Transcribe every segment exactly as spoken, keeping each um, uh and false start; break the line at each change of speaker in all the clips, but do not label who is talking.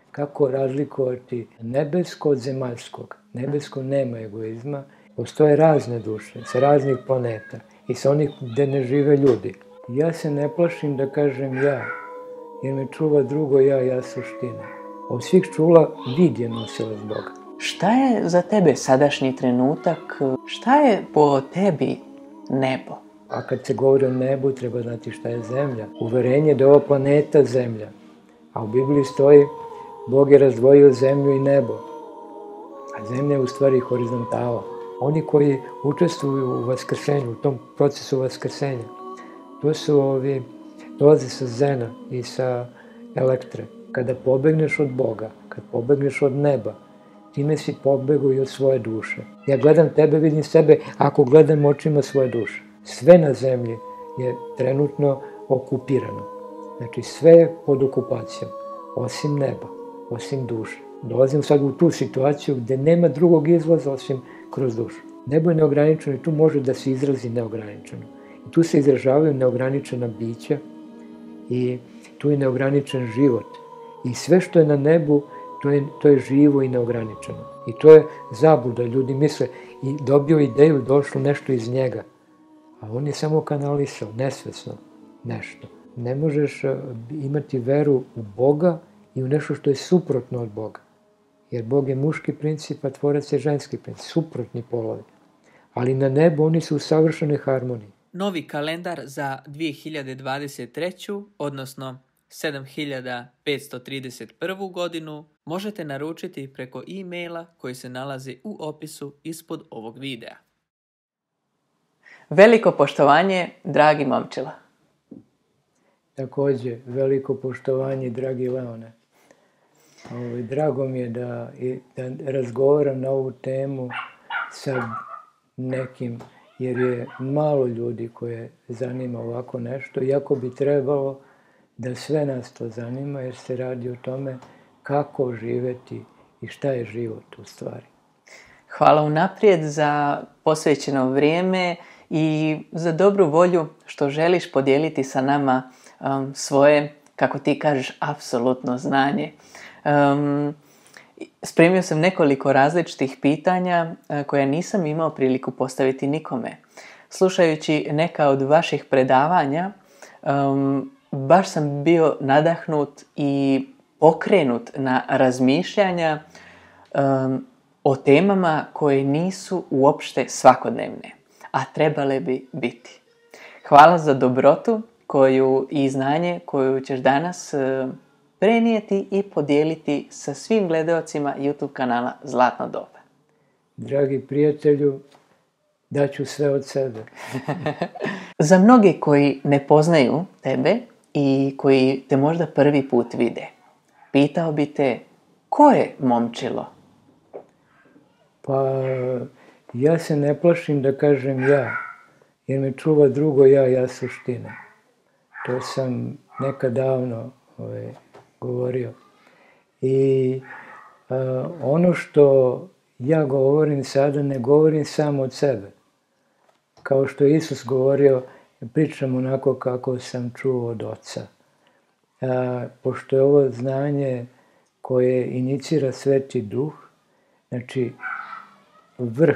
Kako razlikovati nebesko od zemaljskog? Nebesko nema egoizma. Postoje razne duše sa raznih planeta i sa onih gde ne žive ljudi. Ja se ne plašim da kažem ja, jer me čuva drugo ja, ja suština. Od svih čula vid je nosilac Boga.
Šta je za tebe sadašnji trenutak? Šta je po tebi nebo?
A kad se govori o nebu, treba znati šta je zemlja. Uverenje da je ova planeta zemlja. A u Bibliji stoji, Bog je razdvojio zemlju i nebo. A zemlja je u stvari horizontala. Oni koji učestvuju u vaskrsenju, u tom procesu vaskrsenja, to su ovi, dolaze sa Zena i sa Elektre. Kada pobegneš od Boga, kad pobegneš od neba, time si pobegao i od svoje duše. Ja gledam tebe, vidim sebe, ako gledam očima svoje duše. Sve na zemlji je trenutno okupirano. Znači sve je pod okupacijom, osim neba, osim duše. Dolazim sad u tu situaciju gde nema drugog izlaza osim kroz dušu. Nebo je neograničeno i tu može da se izrazi neograničeno. I tu se izražavaju neograničena bića i tu je neograničen život. I sve što je na nebu, to je, to je živo i neograničeno. I to je zabluda. Ljudi misle i dobio ideju, došlo nešto iz njega. A on je samo kanalisao, nesvesno nešto. Ne možeš imati veru u Boga i u nešto što je suprotno od Boga. Jer Bog je muški princip, a tvorac je ženski princip, suprotni polovi. Ali na nebu oni su u savršenoj harmoniji.
Novi kalendar za dvije hiljade dvadeset treću, odnosno sedam hiljada petsto trideset prvu godinu, možete naručiti preko e-maila koji se nalazi u opisu ispod ovog videa.
Veliko poštovanje, dragi Momčilo.
Takođe, veliko poštovanje, dragi Leone. Ovo, drago mi je da, da razgovaram na ovu temu sa nekim, jer je malo ljudi koje zanima ovako nešto, iako bi trebalo da sve nas to zanima, jer se radi o tome kako živeti i šta je život u stvari.
Hvala unaprijed za posvećeno vrijeme i za dobru volju što želiš podijeliti sa nama um, svoje, kako ti kažeš, apsolutno znanje. Um, spremio sam nekoliko različitih pitanja uh, koja nisam imao priliku postaviti nikome. Slušajući neka od vaših predavanja, um, baš sam bio nadahnut i pokrenut na razmišljanja um, o temama koje nisu uopšte svakodnevne, a trebale bi biti. Hvala za dobrotu koju i znanje koju ćeš danas uh, prenijeti i podijeliti sa svim gledaocima YouTube kanala Zlatno doba.
Dragi prijatelju, daću sve od sebe.
Za mnoge koji ne poznaju tebe i koji te možda prvi put vide, pitao bi te, ko je Momčilo?
Pa, ja se ne plašim da kažem ja, jer me čuva drugo ja, ja suština. To sam nekad davno ovaj, govorio. I a, ono što ja govorim sada, ne govorim samo od sebe. Kao što je Isus govorio, pričam onako kako sam čuo od Oca. A, pošto je ovo znanje koje inicira Sveti Duh, znači vrh,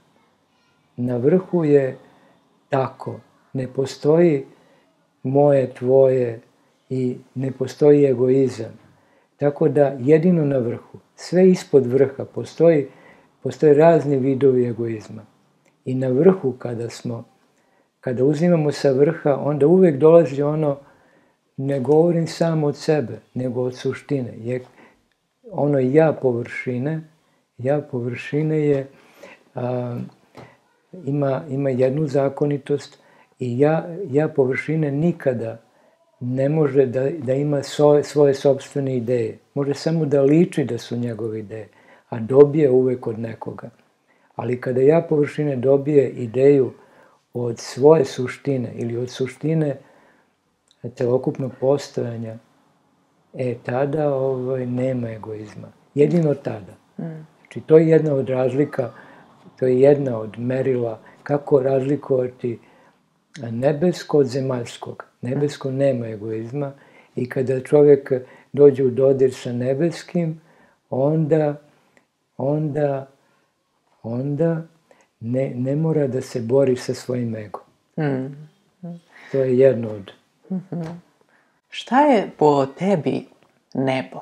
na vrhu je tako, ne postoji moje, tvoje i ne postoji egoizam. Tako da jedino na vrhu, sve ispod vrha postoji, postoje razni vidovi egoizma. I na vrhu kada smo, kada uzimamo sa vrha, onda uvek dolazi ono, ne govorim samo od sebe, nego od suštine. Je ono ja površine, ja površine je, a, ima, ima jednu zakonitost i ja, ja površine nikada ne može da, da ima svoje, svoje sopstvene ideje. Može samo da liči da su njegove ideje, a dobije uvek od nekoga. Ali kada ja površine dobije ideju od svoje suštine ili od suštine celokupnog postojanja, e, tada ovaj, nema egoizma. Jedino tada. Znači, to je jedna od razlika, to je jedna od merila kako razlikovati nebesko od zemaljskog. Nebesko nema egoizma i kada čovjek dođe u dodir sa nebeskim, onda, onda, onda ne, ne mora da se bori sa svojim egom. Mm. To je jedno od...
Mm-hmm. Šta je po tebi nebo?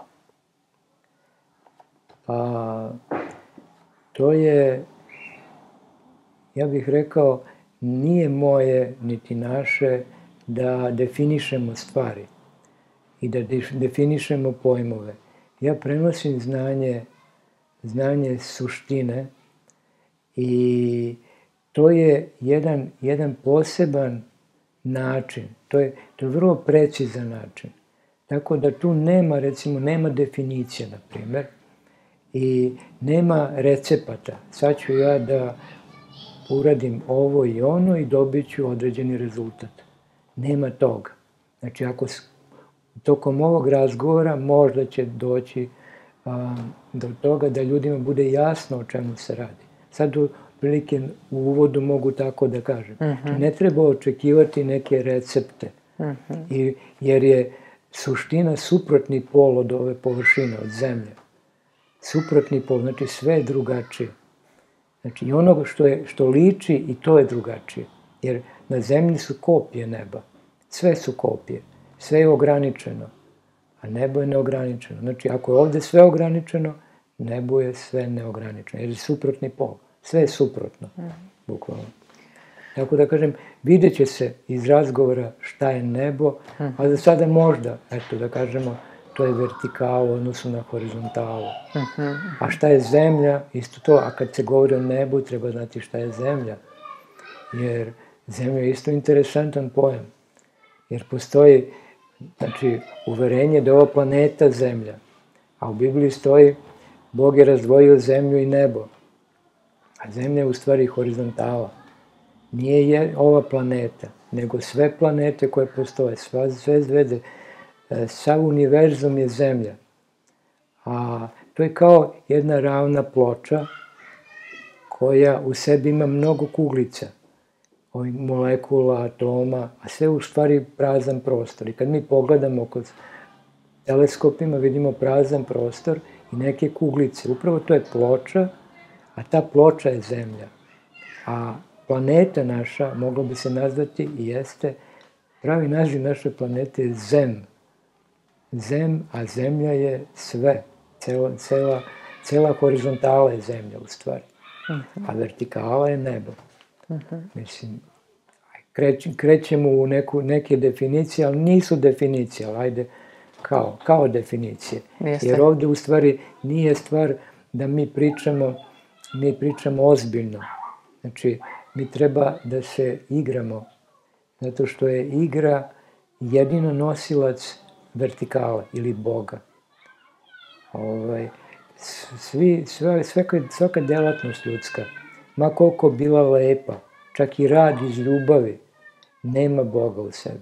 Pa, to je, ja bih rekao, nije moje niti naše da definišemo stvari i da definišemo pojmove. Ja prenosim znanje, znanje suštine i to je jedan, jedan poseban način. To je, to je vrlo precizan način. Tako da tu nema, recimo, nema definicije, na primjer, i nema recepata. Sad ću ja da uradim ovo i ono i dobit ću određeni rezultat. Nema toga. Znači, ako tokom ovog razgovora možda će doći a, do toga da ljudima bude jasno o čemu se radi. Sad u prilike u uvodu mogu tako da kažem. Uh-huh. Ne treba očekivati neke recepte, uh-huh. I, jer je suština suprotni pol od ove površine, od zemlje. Suprotni pol, znači sve je drugačije. Znači i ono što, je, što liči i to je drugačije. Jer na zemlji su kopije neba. Sve su kopije. Sve je ograničeno. A nebo je neograničeno. Znači ako je ovdje sve ograničeno, nebo je sve neograničeno. Jer je suprotni pol. Sve je suprotno. Mm. Bukvalno. Tako da kažem, vidjet će se iz razgovora šta je nebo, mm. a za sada možda, eto da kažemo, to je vertikalo u odnosu na horizontalu. Mm-hmm. A šta je zemlja? Isto to. A kad se govori o nebu, treba znati šta je zemlja. Jer zemlja je isto interesantan pojam. Jer postoji, znači, uverenje da je ova planeta zemlja. A u Bibliji stoji, Bog je razdvojio zemlju i nebo. A zemlja je u stvari horizontala. Nije je ova planeta, nego sve planete koje postoje, sve zvezde, sav univerzum je zemlja. A to je kao jedna ravna ploča koja u sebi ima mnogo kuglica, ovih molekula, atoma, a sve u stvari prazan prostor. I kad mi pogledamo kod teleskopima, vidimo prazan prostor i neke kuglice. Upravo to je ploča, a ta ploča je zemlja. A planeta naša, moglo bi se nazvati i jeste, pravi naziv naše planete je Zem. Zem, a zemlja je sve. Cela, cela, cela horizontala je zemlja u stvari. Uh-huh. A vertikala je nebo. Uh-huh. Mislim, kreć, krećemo u neku, neke definicije, ali nisu definicije, ali ajde kao, kao definicije. Jeste. Jer ovdje u stvari nije stvar da mi pričamo, mi pričamo ozbiljno. Znači, mi treba da se igramo, zato što je igra jedino nosilac vertikala ili Boga. Ovaj, svi, sve, svaka, svaka delatnost ljudska, ma koliko bila lepa, čak i rad iz ljubavi, nema Boga u sebi.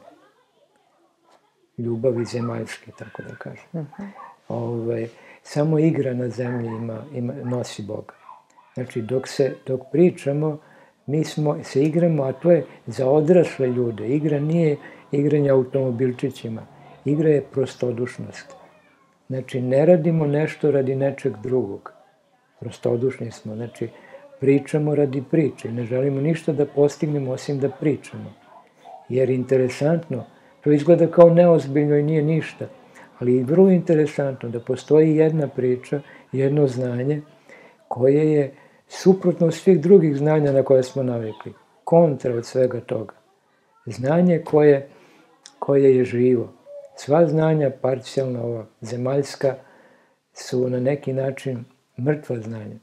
Ljubavi zemaljske, tako da kažem. Uh-huh. Ovaj, samo igra na zemlji ima, ima, nosi Boga. Znači, dok, se, dok pričamo, mi smo, se igramo, a to je za odrasle ljude. Igra nije igranje automobilčićima. Igra je prostodušnost. Znači, ne radimo nešto radi nečeg drugog. Prostodušni smo. Znači, pričamo radi priče. Ne želimo ništa da postignemo osim da pričamo. Jer interesantno, to izgleda kao neozbiljno i nije ništa. Ali je vrlo interesantno da postoji jedna priča, jedno znanje koje je suprotno od svih drugih znanja na koje smo navikli. Kontra od svega toga. Znanje koje, koje je živo. Sva znanja, parcijalna, ova zemaljska, su na neki način mrtva znanja.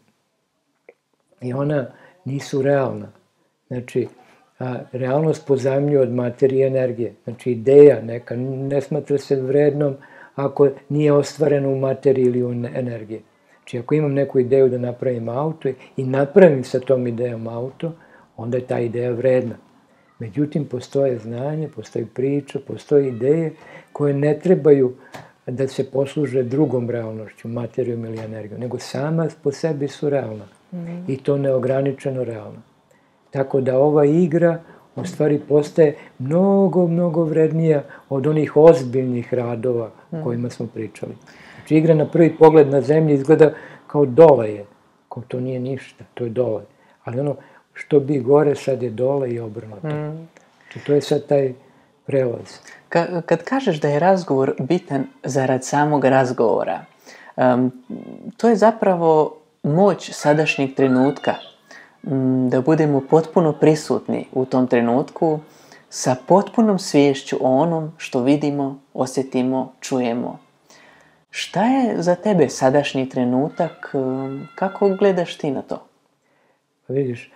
I ona nisu realna. Znači, a, realnost pozajmljuje od materije i energije. Znači, ideja neka ne smatra se vrednom ako nije ostvarena u materiji ili u energiji. Znači, ako imam neku ideju da napravim auto i napravim sa tom idejom auto, onda je ta ideja vredna. Međutim, postoje znanje, postoji priča, postoje ideje koje ne trebaju da se posluže drugom realnošću, materijom ili energijom, nego sama po sebi su realna. Mm. I to neograničeno realna. Tako da ova igra, u stvari postaje mnogo, mnogo vrednija od onih ozbiljnih radova o kojima smo pričali. Znači, igra na prvi pogled na zemlji izgleda kao dole je, kao to nije ništa, to je dole. Ali ono što bi gore, sad je dole i obrnuto. Mm. Znači, to je sad taj prelaz.
Ka- kad kažeš da je razgovor bitan zarad samog razgovora, um, to je zapravo moć sadašnjeg trenutka, um, da budemo potpuno prisutni u tom trenutku sa potpunom sviješću o onom što vidimo, osjetimo, čujemo. Šta je za tebe sadašnji trenutak? Um, kako gledaš ti na to?
Pa vidiš,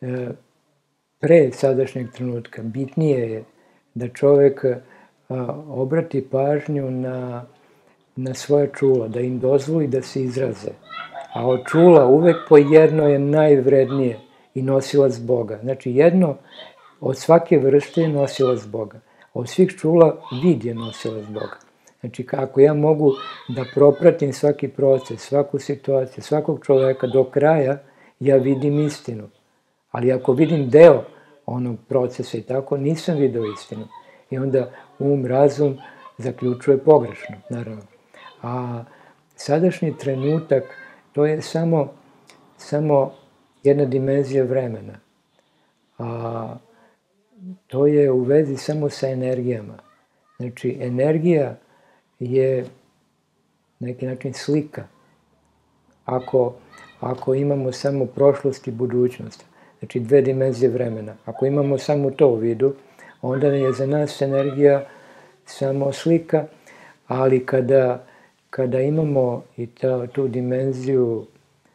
pre sadašnjeg trenutka bitnije je da čovjek obrati pažnju na, na svoje čula, da im dozvoli da se izraze. A od čula uvek po jedno je najvrednije i nosilac Boga. Znači jedno od svake vrste je nosilac Boga. Od svih čula vid je nosilac Boga. Znači kako ja mogu da propratim svaki proces, svaku situaciju, svakog čoveka do kraja, ja vidim istinu. Ali ako vidim deo onog procesa i tako, nisam video istinu. I onda um, razum zaključuje pogrešno, naravno. A sadašnji trenutak, to je samo, samo jedna dimenzija vremena. A to je u vezi samo sa energijama. Znači, energija je na neki način slika. Ako, ako imamo samo prošlost i budućnost, znači dve dimenzije vremena, ako imamo samo to u vidu, onda je za nas energija samo slika, ali kada, kada imamo i ta, tu dimenziju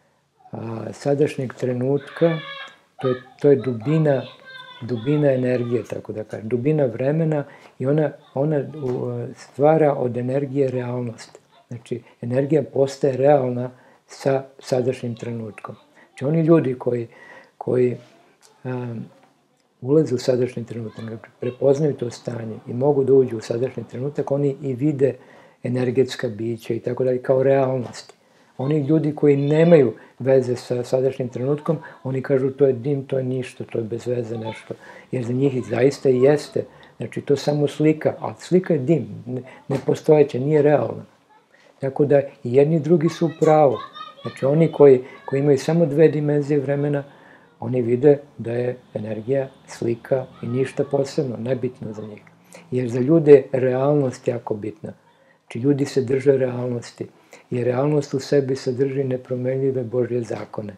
a, sadašnjeg trenutka, to je, to je dubina, dubina energije, tako da kažem, dubina vremena i ona, ona stvara od energije realnost. Znači, energija postaje realna sa sadašnjim trenutkom. Znači, oni ljudi koji, koji um, ulaze u sadašnji trenutak, prepoznaju to stanje i mogu da uđu u sadašnji trenutak, oni i vide energetska bića i tako dalje kao realnosti. Oni ljudi koji nemaju veze sa sadašnjim trenutkom, oni kažu to je dim, to je ništa, to je bez veze nešto. Jer za njih zaista i jeste. Znači to samo slika, a slika je dim, nepostojeća, nije realna. Tako da i jedni i drugi su u pravu. Znači oni koji, koji imaju samo dve dimenzije vremena, oni vide da je energija slika i ništa posebno, nebitno za njih. Jer za ljude je realnost jako bitna. Znači ljudi se drže realnosti. Jer realnost u sebi sadrži nepromenljive Božje zakone.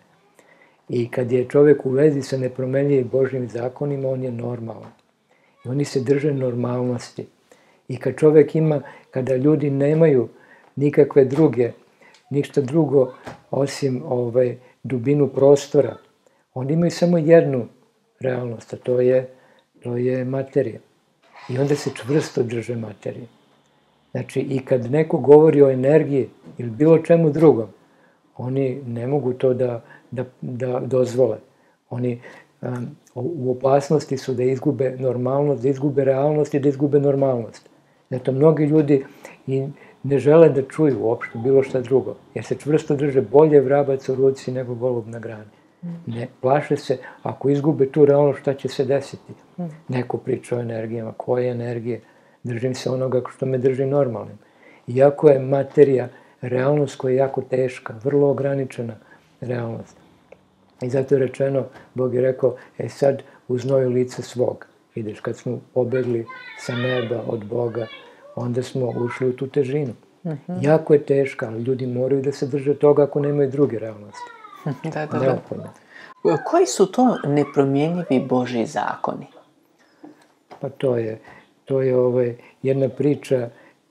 I kad je čovjek u vezi sa nepromenljivim Božjim zakonima, on je normalan. I oni se drže normalnosti. I kad čovjek ima, kada ljudi nemaju nikakve druge, ništa drugo osim ovaj, dubinu prostora, oni imaju samo jednu realnost, a to je, to je materija. I onda se čvrsto drže materije. Znači, i kad neko govori o energiji ili bilo čemu drugom, oni ne mogu to da, da, da dozvole. Oni um, u opasnosti su da izgube normalnost, da izgube realnost i da izgube normalnost. Zato mnogi ljudi i ne žele da čuju uopšte bilo šta drugo, jer se čvrsto drže bolje vrabac u ruci nego golub na grani. Ne, plaše se, ako izgube tu realnost, šta će se desiti? Neko priča o energijama, koje energije? Držim se onoga što me drži normalnim. Iako je materija realnost koja je jako teška, vrlo ograničena realnost. I zato je rečeno, Bog je rekao, e sad u znoju lica svog. Ideš, kad smo pobegli sa neba od Boga, onda smo ušli u tu težinu. Uh-huh. Jako je teška, ali ljudi moraju da se drže toga ako nemaju druge realnosti.
Da, da, da. Koji su to nepromjenjivi Božji zakoni?
Pa to je, to je ovaj, jedna priča,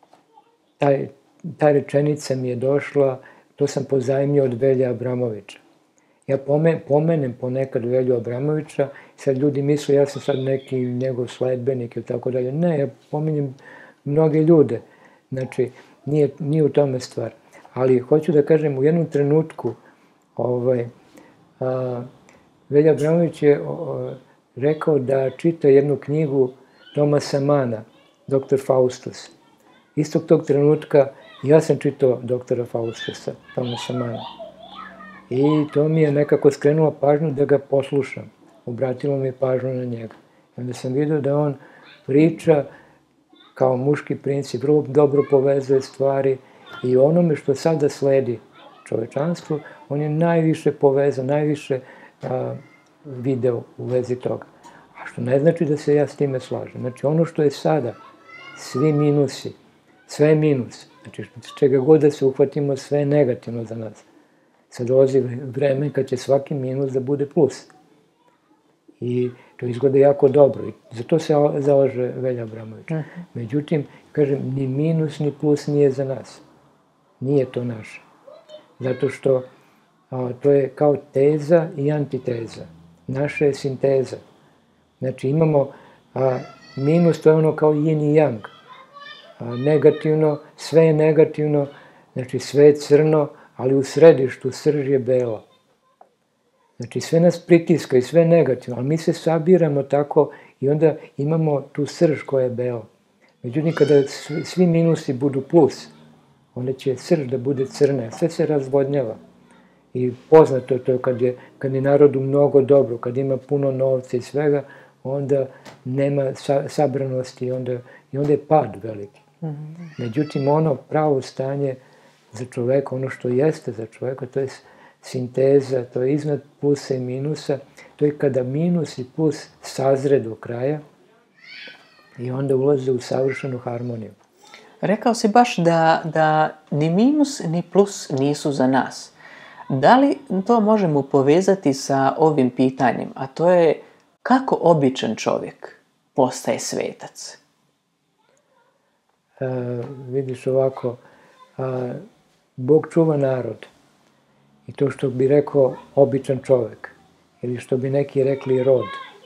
taj, ta rečenica mi je došla, to sam pozajmio od Velje Abramovića. Ja pomen, pomenem ponekad Velju Abramovića, sad ljudi misle ja sam sad neki njegov sledbenik ili tako dalje. Ne, ja pominjem mnoge ljude, znači nije, nije u tome stvar. Ali hoću da kažem, u jednom trenutku ovaj, a, Velja Abramović je a, rekao da čita jednu knjigu Tomasa Mana, doktor Faustus. Istog tog trenutka ja sam čitao doktora Faustusa, Tomasa Mana. I to mi je nekako skrenulo pažnju da ga poslušam. Obratilo mi je pažnju na njega. I Onda sam vidio da on priča kao muški princip, vrlo dobro povezuje stvari i onome što sada sledi čovečanstvo, on je najviše povezao, najviše a, video u vezi toga. A što ne znači da se ja s time slažem. Znači ono što je sada, svi minusi, sve je minus. Znači čega god da se uhvatimo, sve je negativno za nas. Sad dolazi vreme kad će svaki minus da bude plus. I to izgleda jako dobro. I za to se zalaže Velja Abramović. Međutim, kažem, ni minus ni plus nije za nas. Nije to naše. Zato što a, to je kao teza i antiteza. Naša je sinteza. Znači imamo a, minus, to je ono kao yin i yang. A, negativno, sve je negativno, znači sve je crno, ali u središtu srž je bela. Znači sve nas pritiska i sve je negativno, ali mi se sabiramo tako i onda imamo tu srž koja je bela. Međutim, kada svi minusi budu plus, onda će srž da bude crna, sve se razvodnjava. I poznato je to kad je, kad je narodu mnogo dobro, kad ima puno novca i svega, onda nema sa, sabranosti i onda, i onda je pad veliki. Mm-hmm. Međutim, ono pravo stanje za čoveka, ono što jeste za čoveka, to je sinteza, to je iznad plusa i minusa, to je kada minus i plus sazre do kraja i onda ulaze u savršenu harmoniju.
Rekao si baš da, da ni minus ni plus nisu za nas. Da li to možemo povezati sa ovim pitanjem, a to je kako običan čovjek postaje svetac?
E, vidiš ovako, a, Bog čuva narod. I to što bi rekao običan čovjek, ili što bi neki rekli rod.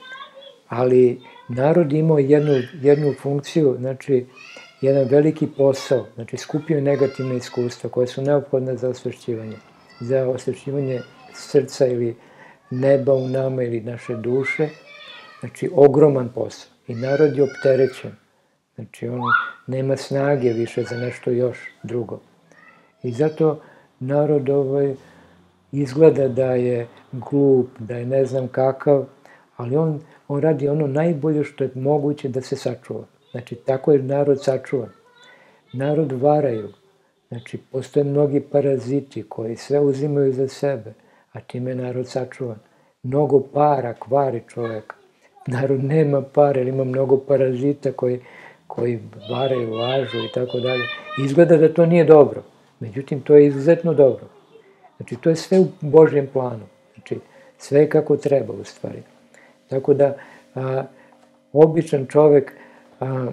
Ali narod imao jednu, jednu funkciju, znači jedan veliki posao, znači skupio negativne iskustva koje su neophodne za osvešćivanje. Za osvešćivanje srca ili neba u nama ili naše duše. Znači ogroman posao. I narod je opterećen. Znači on nema snage više za nešto još drugo. I zato narod ovaj, izgleda da je glup, da je ne znam kakav, ali on, on radi ono najbolje što je moguće da se sačuva. Znači, tako je narod sačuvan. Narod varaju. Znači, postoje mnogi paraziti koji sve uzimaju za sebe, a time je narod sačuvan. Mnogo para kvari čovjeka. Narod nema para, ili ima mnogo parazita koji, koji varaju, lažu i tako dalje. Izgleda da to nije dobro. Međutim, to je izuzetno dobro. Znači, to je sve u Božjem planu. Znači, sve je kako treba u stvari. Tako da, a, običan čovjek a,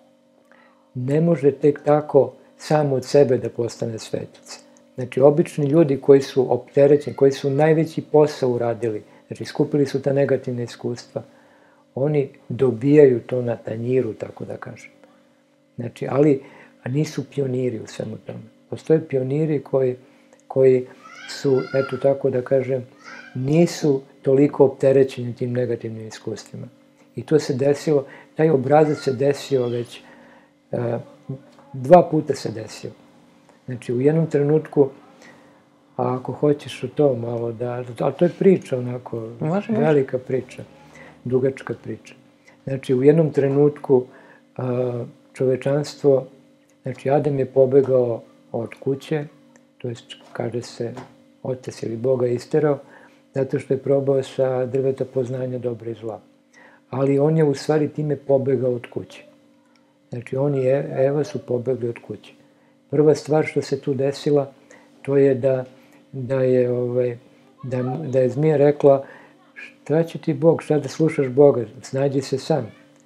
ne može tek tako sam od sebe da postane svetac. Znači, obični ljudi koji su opterećeni, koji su najveći posao uradili, znači, skupili su ta negativna iskustva, oni dobijaju to na tanjiru, tako da kažem. Znači, ali nisu pioniri u svemu tome. Postoje pioniri koji, koji su, eto tako da kažem, nisu toliko opterećeni tim negativnim iskustvima. I to se desilo, taj obrazac se desio već, uh, dva puta se desio. Znači, u jednom trenutku, a ako hoćeš o to malo da, a to je priča onako, može, velika može. priča, dugačka priča. Znači, u jednom trenutku uh, čovečanstvo, znači, Adam je pobegao od kuće, to jest, kaže se, otac ili Boga isterao, zato što je probao sa drveta poznanja dobra i zla. Ali on je u stvari time pobegao od kuće. Znači, on i Eva su pobegli od kuće. Prva stvar što se tu desila, to je da, da, je, ovaj, da, da je zmija rekla, šta će ti Bog, šta da slušaš Boga, snađi se sam.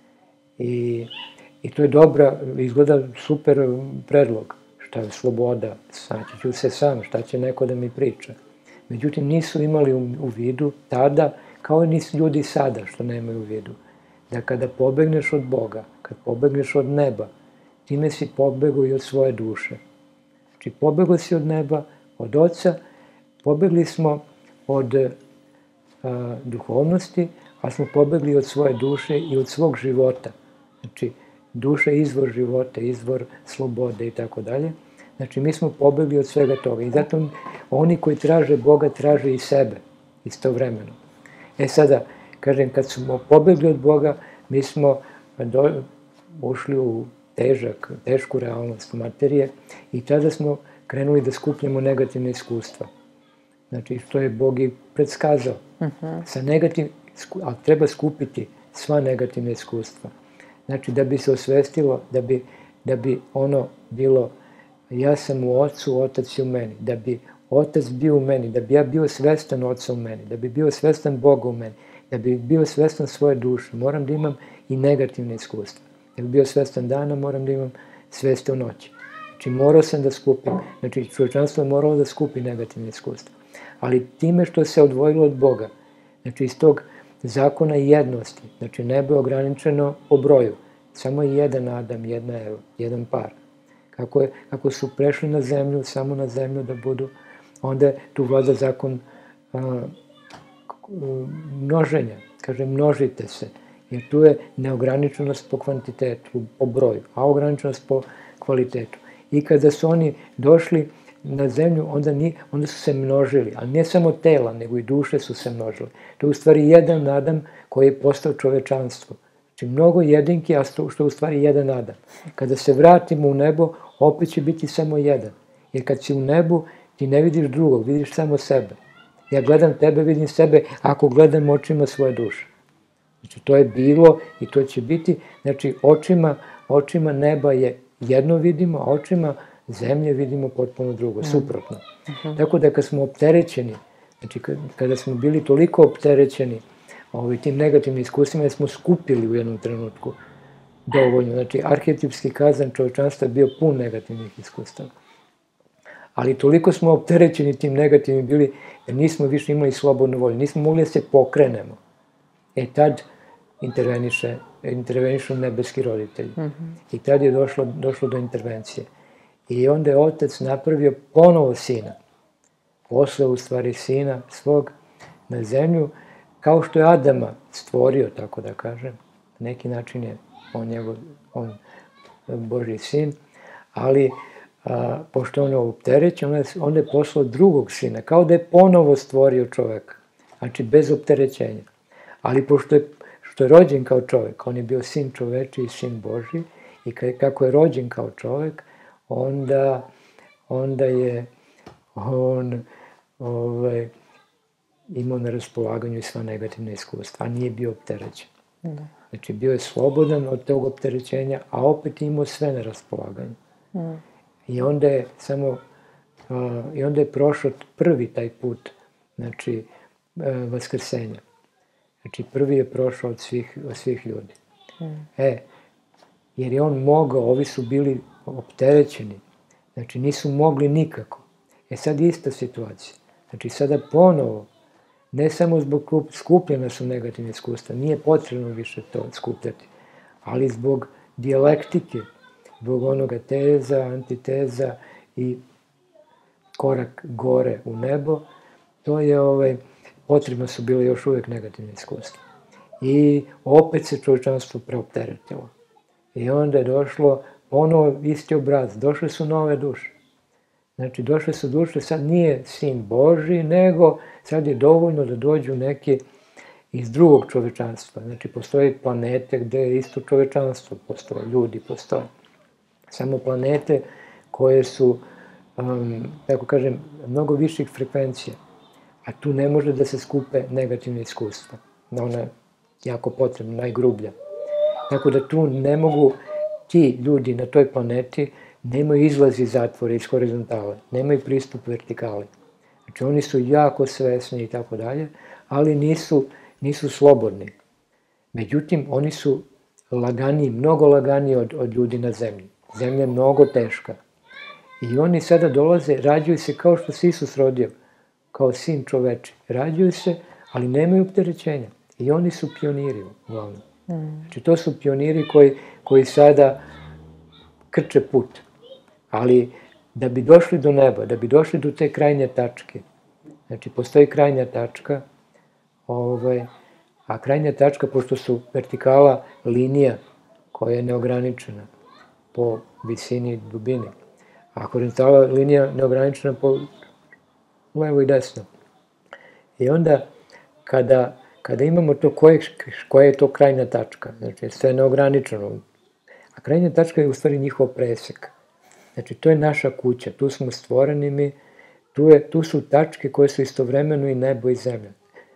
I, i to je dobra, izgleda super predlog. Šta je sloboda, snaći ću se sam, šta će neko da mi priča. Međutim, nisu imali u, u vidu tada, kao i nisu ljudi sada što nemaju u vidu, da kada pobegneš od Boga, kad pobegneš od neba, time si pobegao i od svoje duše. Znači, pobegao si od neba, od Oca, pobegli smo od a, duhovnosti, ali smo pobegli od svoje duše i od svog života. Znači, duša je izvor života, izvor slobode i tako dalje. Znači, mi smo pobegli od svega toga. I zato oni koji traže Boga, traže i sebe istovremeno. E sada, kažem, kad smo pobegli od Boga, mi smo do, ušli u težak, tešku realnost materije i tada smo krenuli da skupljamo negativne iskustva. Znači, što je Bog i predskazao. Uh-huh. Sa negativ, a treba skupiti sva negativna iskustva. Znači, da bi se osvestilo, da bi, da bi ono bilo, ja sam u Ocu, Otac je u meni, da bi Otac bio u meni, da bi ja bio svestan Oca u meni, da bi bio svestan Boga u meni, da bi bio svestan svoje duše, moram da imam i negativne iskustva. Da bi bio svestan dana, moram da imam svest o noći. Znači, morao sam da skupim, znači, čovječanstvo je moralo da skupi negativne iskustva. Ali time što se odvojilo od Boga, znači, iz tog zakona jednosti, znači, nebo je ograničeno po broju, samo je jedan Adam, jedna Eva, jedan par. Kako, je, kako su prešli na zemlju, samo na zemlju da budu, onda tu vlada zakon a, množenja, kaže množite se, jer tu je neograničenost po kvantitetu, po broju, a ograničenost po kvalitetu. I kada su oni došli na zemlju, onda, ni, onda su se množili, ali ne samo tela, nego i duše su se množile. To je u stvari jedan Adam koji je postao čovečanstvo. Znači mnogo jedinki, a što je u stvari jedan Adam. Kada se vratimo u nebo, opet će biti samo jedan. Jer kad si u nebu, ti ne vidiš drugog, vidiš samo sebe. Ja gledam tebe, vidim sebe, ako gledam očima svoje duše. Znači to je bilo i to će biti, znači očima, očima neba je jedno vidimo, a očima zemlje vidimo potpuno drugo, suprotno. Uh-huh. Tako da kad smo opterećeni, znači kada smo bili toliko opterećeni ovaj, tim negativnim iskustvima, da smo skupili u jednom trenutku dovoljno. Znači, arhetipski kazan čovječanstva je bio pun negativnih iskustava. Ali toliko smo opterećeni tim negativnim bili, da nismo više imali slobodnu volju, nismo mogli da se pokrenemo. E tad interveniše, intervenišu nebeski roditelji. Mm-hmm. I tad je došlo, došlo do intervencije. I onda je Otac napravio ponovo Sina. Poslao u stvari Sina svog na zemlju, kao što je Adama stvorio, tako da kažem. Na neki način je on, njegov, on Božji sin, ali a, pošto on je opterećen, onda, onda je poslao drugog Sina, kao da je ponovo stvorio čoveka. Znači, bez opterećenja. Ali pošto je, što je rođen kao čovek, on je bio sin čoveči i sin Božji, i kako je rođen kao čovek, onda, onda je on ovaj, imao na raspolaganju i sva negativna iskustva, a nije bio opterećen. Da. Znači, bio je slobodan od tog opterećenja, a opet imao sve na raspolaganju. Mm. I onda je samo, uh, i onda je prošao prvi taj put, znači, uh, vaskrsenja. Znači, prvi je prošao od svih, od svih ljudi. Mm. E, jer je on mogao, ovi su bili opterećeni, znači nisu mogli nikako. E sad ista situacija. Znači, sada ponovo, ne samo zbog skupljena su negativne iskustva, nije potrebno više to skupljati, ali zbog dijalektike, zbog onoga teza, antiteza i korak gore u nebo, to je ovaj, potrebno su bile još uvijek negativne iskustva. I opet se čovječanstvo preopteretilo. I onda je došlo ponovo isti obraz, došle su nove duše. Znači, došle su duše, sad nije sin Božji, nego sad je dovoljno da dođu neki iz drugog čovečanstva. Znači, postoje planete gde je isto čovečanstvo, postoje ljudi, postoje. Samo planete koje su, um, tako kažem, mnogo viših frekvencija. A tu ne može da se skupe negativne iskustva. Ona je jako potrebna, najgrublja. Tako da tu ne mogu ti ljudi na toj planeti nemaju izlaz iz zatvora, iz horizontale, nemaju pristup vertikali. Znači, oni su jako svesni i tako dalje, ali nisu, nisu slobodni. Međutim, oni su laganiji, mnogo laganiji od, od ljudi na zemlji. Zemlja je mnogo teška. I oni sada dolaze, rađuju se kao što se Isus rodio, kao sin čoveči. Rađuju se, ali nemaju opterećenja. I oni su pioniri, uglavnom. Mm. Znači, to su pioniri koji, koji sada krče put. Ali da bi došli do neba, da bi došli do te krajnje tačke, znači postoji krajnja tačka, ovaj, a krajnja tačka, pošto su vertikala linija koja je neograničena po visini i dubini, a horizontala linija neograničena po levo i desno. I onda kada kada imamo to, koje, koja je to krajnja tačka, znači sve neograničeno, a krajnja tačka je u stvari njihov presek. Znači to je naša kuća, tu smo stvoreni mi, tu, je, tu su tačke koje su istovremeno i nebo i zemlja.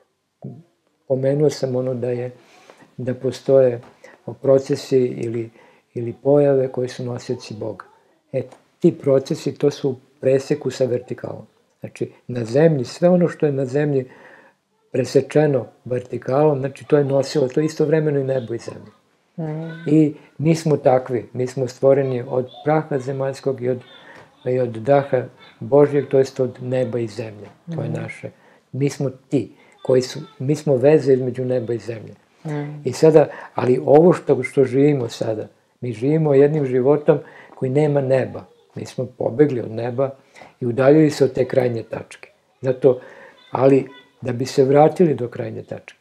Pomenuo sam ono da je, da postoje procesi ili, ili pojave koji su nosioci Boga. E, ti procesi, to su u preseku sa vertikalom. Znači, na zemlji, sve ono što je na zemlji presečeno vertikalom, znači to je nosilo, to je istovremeno i nebo i zemlja. Mm. I mi smo takvi, mi smo stvoreni od praha zemaljskog i od, i od daha Božjeg, to jest od neba i zemlje. To je naše. Mi smo ti, koji su, mi smo veze između neba i zemlje. Mm. I sada, ali ovo što, što živimo sada, mi živimo jednim životom koji nema neba. Mi smo pobegli od neba i udaljili se od te krajnje tačke. Zato, ali da bi se vratili do krajnje tačke,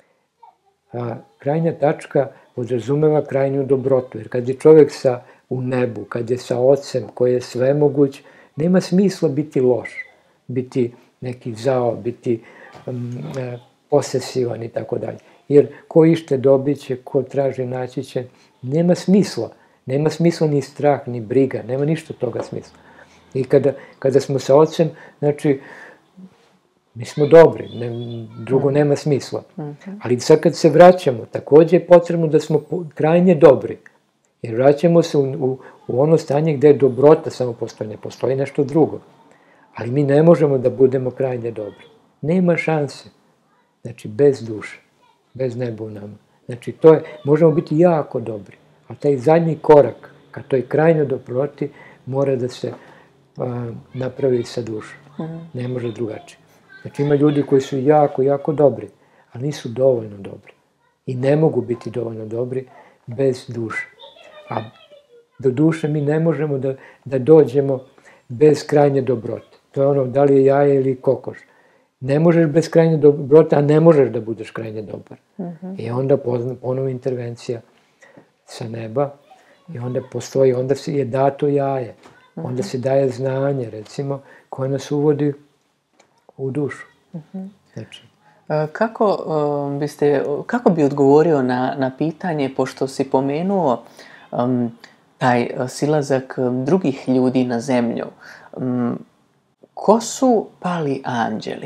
a, krajnja tačka podrazumeva krajnju dobrotu, jer kad je čovjek sa, u nebu, kad je sa Ocem koji je svemoguć, nema smisla biti loš, biti neki zao, biti um, posesivan i tako dalje. Jer ko ište dobit će, ko traži naći će, nema smisla. Nema smisla ni strah, ni briga, nema ništa toga smisla. I kada, kada smo sa Ocem, znači, mi smo dobri, ne, drugo nema smisla. Ali sad kad se vraćamo, također je potrebno da smo krajnje dobri. Jer vraćamo se u, u, u ono stanje gde je dobrota samo postoji, ne postoji nešto drugo. Ali mi ne možemo da budemo krajnje dobri. Nema šanse. Znači, bez duše, bez neba u nama. Znači, to je, možemo biti jako dobri. A taj zadnji korak, ka toj krajnjoj dobroti, mora da se a, napravi sa dušom. Ne može drugačije. Znači, ima ljudi koji su jako, jako dobri, ali nisu dovoljno dobri. I ne mogu biti dovoljno dobri bez duše. A do duše mi ne možemo da, da dođemo bez krajnje dobrote. To je ono, da li je jaje ili kokoš. Ne možeš bez krajnje dobrote, a ne možeš da budeš krajnje dobar. Uh-huh. I onda ponovo intervencija sa neba i onda postoji, onda se je dato jaje. Uh-huh. Onda se daje znanje, recimo, koje nas uvodi u dušu. Uh-huh. Znači.
Kako, biste, kako bi odgovorio na, na pitanje, pošto si pomenuo um, taj silazak drugih ljudi na zemlju, um, ko su pali anđeli?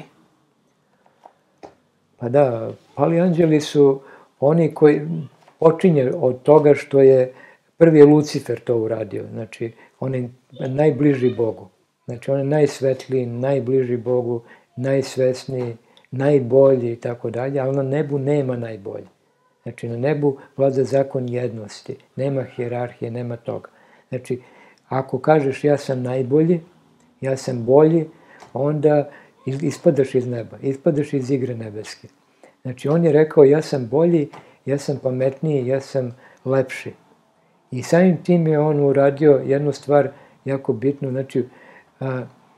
Pa da, pali anđeli su oni koji počinje od toga što je prvi Lucifer to uradio. Znači, on je najbliži Bogu. Znači, on je najsvetliji, najbliži Bogu, najsvesniji, najbolji i tako dalje, ali na nebu nema najbolji. Znači, na nebu vlada zakon jednosti, nema hijerarhije, nema toga. Znači, ako kažeš ja sam najbolji, ja sam bolji, onda ispadaš iz neba, ispadaš iz igre nebeske. Znači, on je rekao ja sam bolji, ja sam pametniji, ja sam lepši. I samim tim je on uradio jednu stvar jako bitnu, znači, a,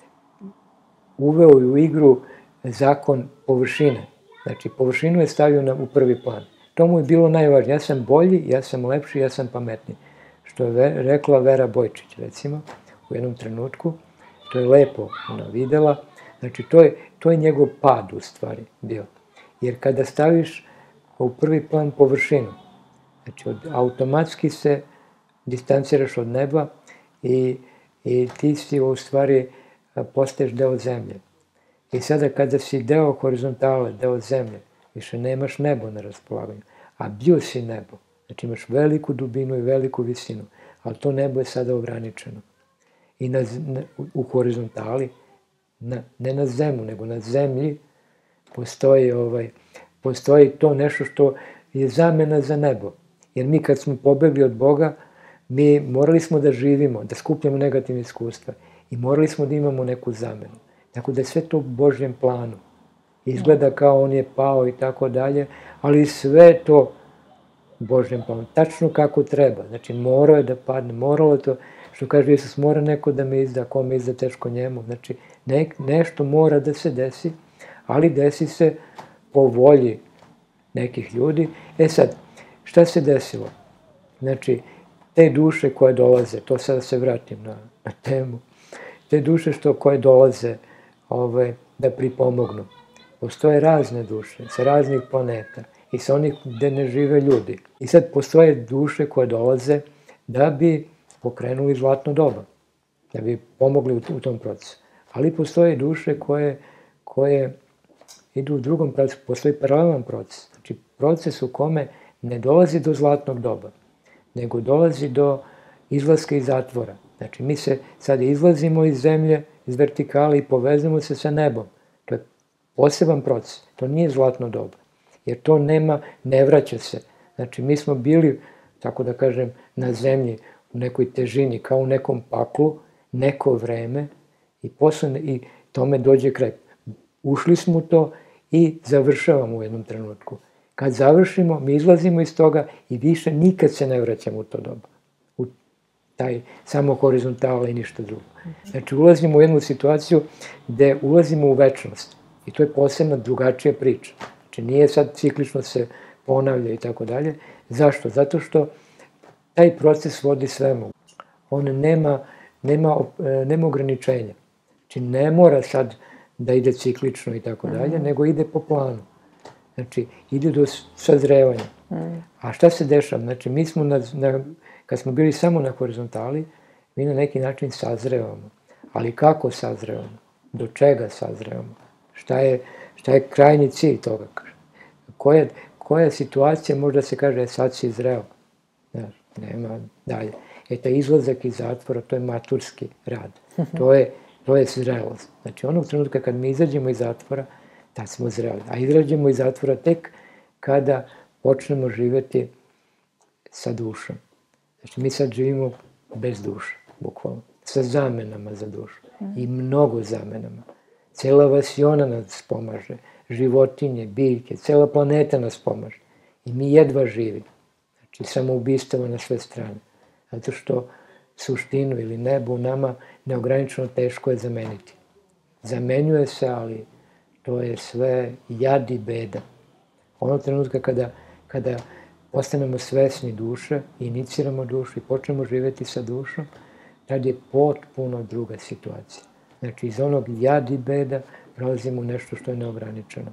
uveo u igru zakon površine. Znači, površinu je stavio na, u prvi plan. To mu je bilo najvažnije. Ja sam bolji, ja sam lepši, ja sam pametniji. Što je ve, rekla Vera Bojčić, recimo, u jednom trenutku. To je lepo ona videla. Znači, to je, to je njegov pad u stvari bio. Jer kada staviš u prvi plan površinu, znači, od, automatski se distanciraš od neba i, i ti si u stvari postaješ deo zemlje. I sada kada si deo horizontale, deo zemlje, više nemaš nebo na raspolaganju, a bio si nebo. Znači imaš veliku dubinu i veliku visinu, ali to nebo je sada ograničeno. I na, na, u horizontali, na, ne na zemlju, nego na zemlji, postoji, ovaj, postoji to nešto što je zamena za nebo. Jer mi kad smo pobegli od Boga, mi morali smo da živimo, da skupljamo negativne iskustva i morali smo da imamo neku zamenu. Tako da je sve to u Božjem planu. Izgleda kao on je pao i tako dalje, ali sve to u Božjem planu. Tačno kako treba. Znači morao je da padne, moralo je to, što kaže Isus, mora neko da me izda, ko me izda teško njemu. Znači ne, nešto mora da se desi, ali desi se po volji nekih ljudi. E sad, šta se desilo? Znači, te duše koje dolaze, to sada se vratim na, na temu, te duše što koje dolaze, Ove, da pripomognu. postoje razne duše sa raznih planeta i sa onih gde ne žive ljudi. I sad postoje duše koje dolaze da bi pokrenuli zlatno doba, da bi pomogli u, u tom procesu. Ali postoje duše koje, koje idu u drugom procesu, postoji paralelan proces. Znači proces u kome ne dolazi do zlatnog doba, nego dolazi do izlaska iz zatvora. Znači mi se sad izlazimo iz zemlje, iz vertikale i povezujemo se sa nebom. To je poseban proces, to nije zlatno doba, jer to nema, ne vraća se. Znači mi smo bili, tako da kažem, na zemlji u nekoj težini, kao u nekom paklu, neko vreme i posle i tome dođe kraj. Ušli smo u to i završavamo u jednom trenutku. Kad završimo, mi izlazimo iz toga i više nikad se ne vraćamo u to doba. U taj samo horizontala i ništa drugo. Znači ulazimo u jednu situaciju gde ulazimo u večnost. I to je posebna drugačija priča. Znači nije sad ciklično se ponavlja i tako dalje. Zašto? Zato što taj proces vodi svemu. On nema, nema, nema ograničenja. Znači ne mora sad da ide ciklično i tako dalje, nego ide po planu. Znači, ide do sazrevanja. A šta se dešava? Znači, mi smo, na, na, kad smo bili samo na horizontali, mi na neki način sazrevamo. Ali kako sazrevamo? Do čega sazrevamo? Šta je, šta je krajnji cilj toga? Koja, koja situacija možda se kaže, sad si zreo? Znaš, nema dalje. E, taj izlazak iz zatvora, to je maturski rad. To je, to je zrelost. Znači, onog trenutka kad mi izađemo iz zatvora, tad smo zreli. A izađemo iz zatvora tek kada počnemo živjeti sa dušom. Znači, mi sad živimo bez duše, bukvalno. Sa zamenama za dušu. I mnogo zamenama. Cela vasiona nas pomaže. Životinje, biljke, cela planeta nas pomaže. I mi jedva živi. Znači, samoubistava na sve strane. Zato što suštinu ili nebo u nama neograničeno teško je zameniti. Zamenjuje se, ali to je sve jad i beda. Onog trenutka kada, kada postanemo svesni duše, iniciramo dušu i počnemo živjeti sa dušom, tad je potpuno druga situacija. Znači, iz onog jad i beda prelazimo u nešto što je neograničeno.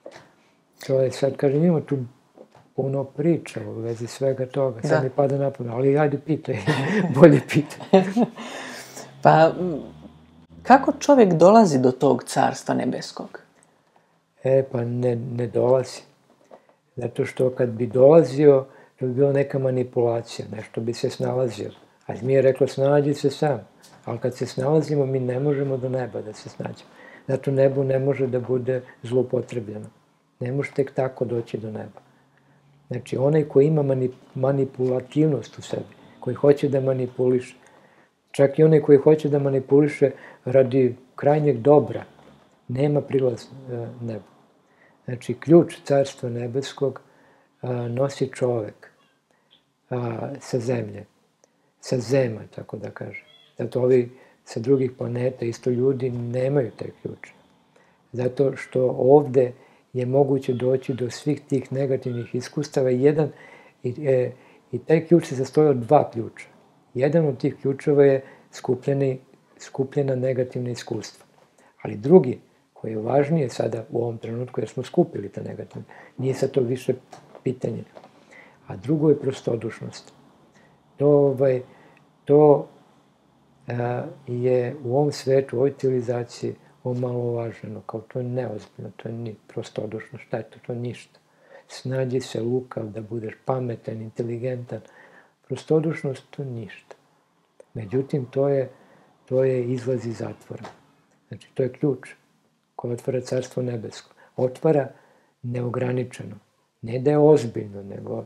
To je sad, kažem, imamo tu puno priča u vezi svega toga. Sad mi pada na pamet, ali ajde pitaj, bolje pitaj.
Pa, kako čovjek dolazi do tog carstva nebeskog?
E, pa ne, ne dolazi. Zato što kad bi dolazio, to bi bila neka manipulacija, nešto bi se snalazio. A mi je rekla, snađi se sam. Ali kad se snalazimo, mi ne možemo do neba da se snađemo. Zato nebo ne može da bude zloupotrebljeno. Ne može tek tako doći do neba. Znači, onaj koji ima manipulativnost u sebi, koji hoće da manipuliše, čak i onaj koji hoće da manipuliše radi krajnjeg dobra, nema prilaz nebu. Znači, ključ carstva nebeskog a, nosi čovek a, sa zemlje, sa zema, tako da kažem. Zato ovi sa drugih planeta, isto ljudi, nemaju taj ključ. Zato što ovde je moguće doći do svih tih negativnih iskustava. Jedan, i, e, i taj ključ se sastoji od dva ključa. Jedan od tih ključeva je skupljeni, skupljena negativna iskustva. Ali drugi, koji je važnije sada u ovom trenutku, jer smo skupili ta negativna, nije sad to više pitanje. A drugo je prostodušnost. To, ovaj, to a, je u ovom svetu, u ovoj civilizaciji, omalovaženo, kao to je neozbiljno, to je ni prostodušno, šta je to, to je ništa. Snađi se lukav, da budeš pametan, inteligentan. Prostodušnost, to je ništa. Međutim, to je, to je izlaz iz zatvora. Znači, to je ključ koji otvara carstvo nebesko. Otvara neograničeno. Ne da je ozbiljno, nego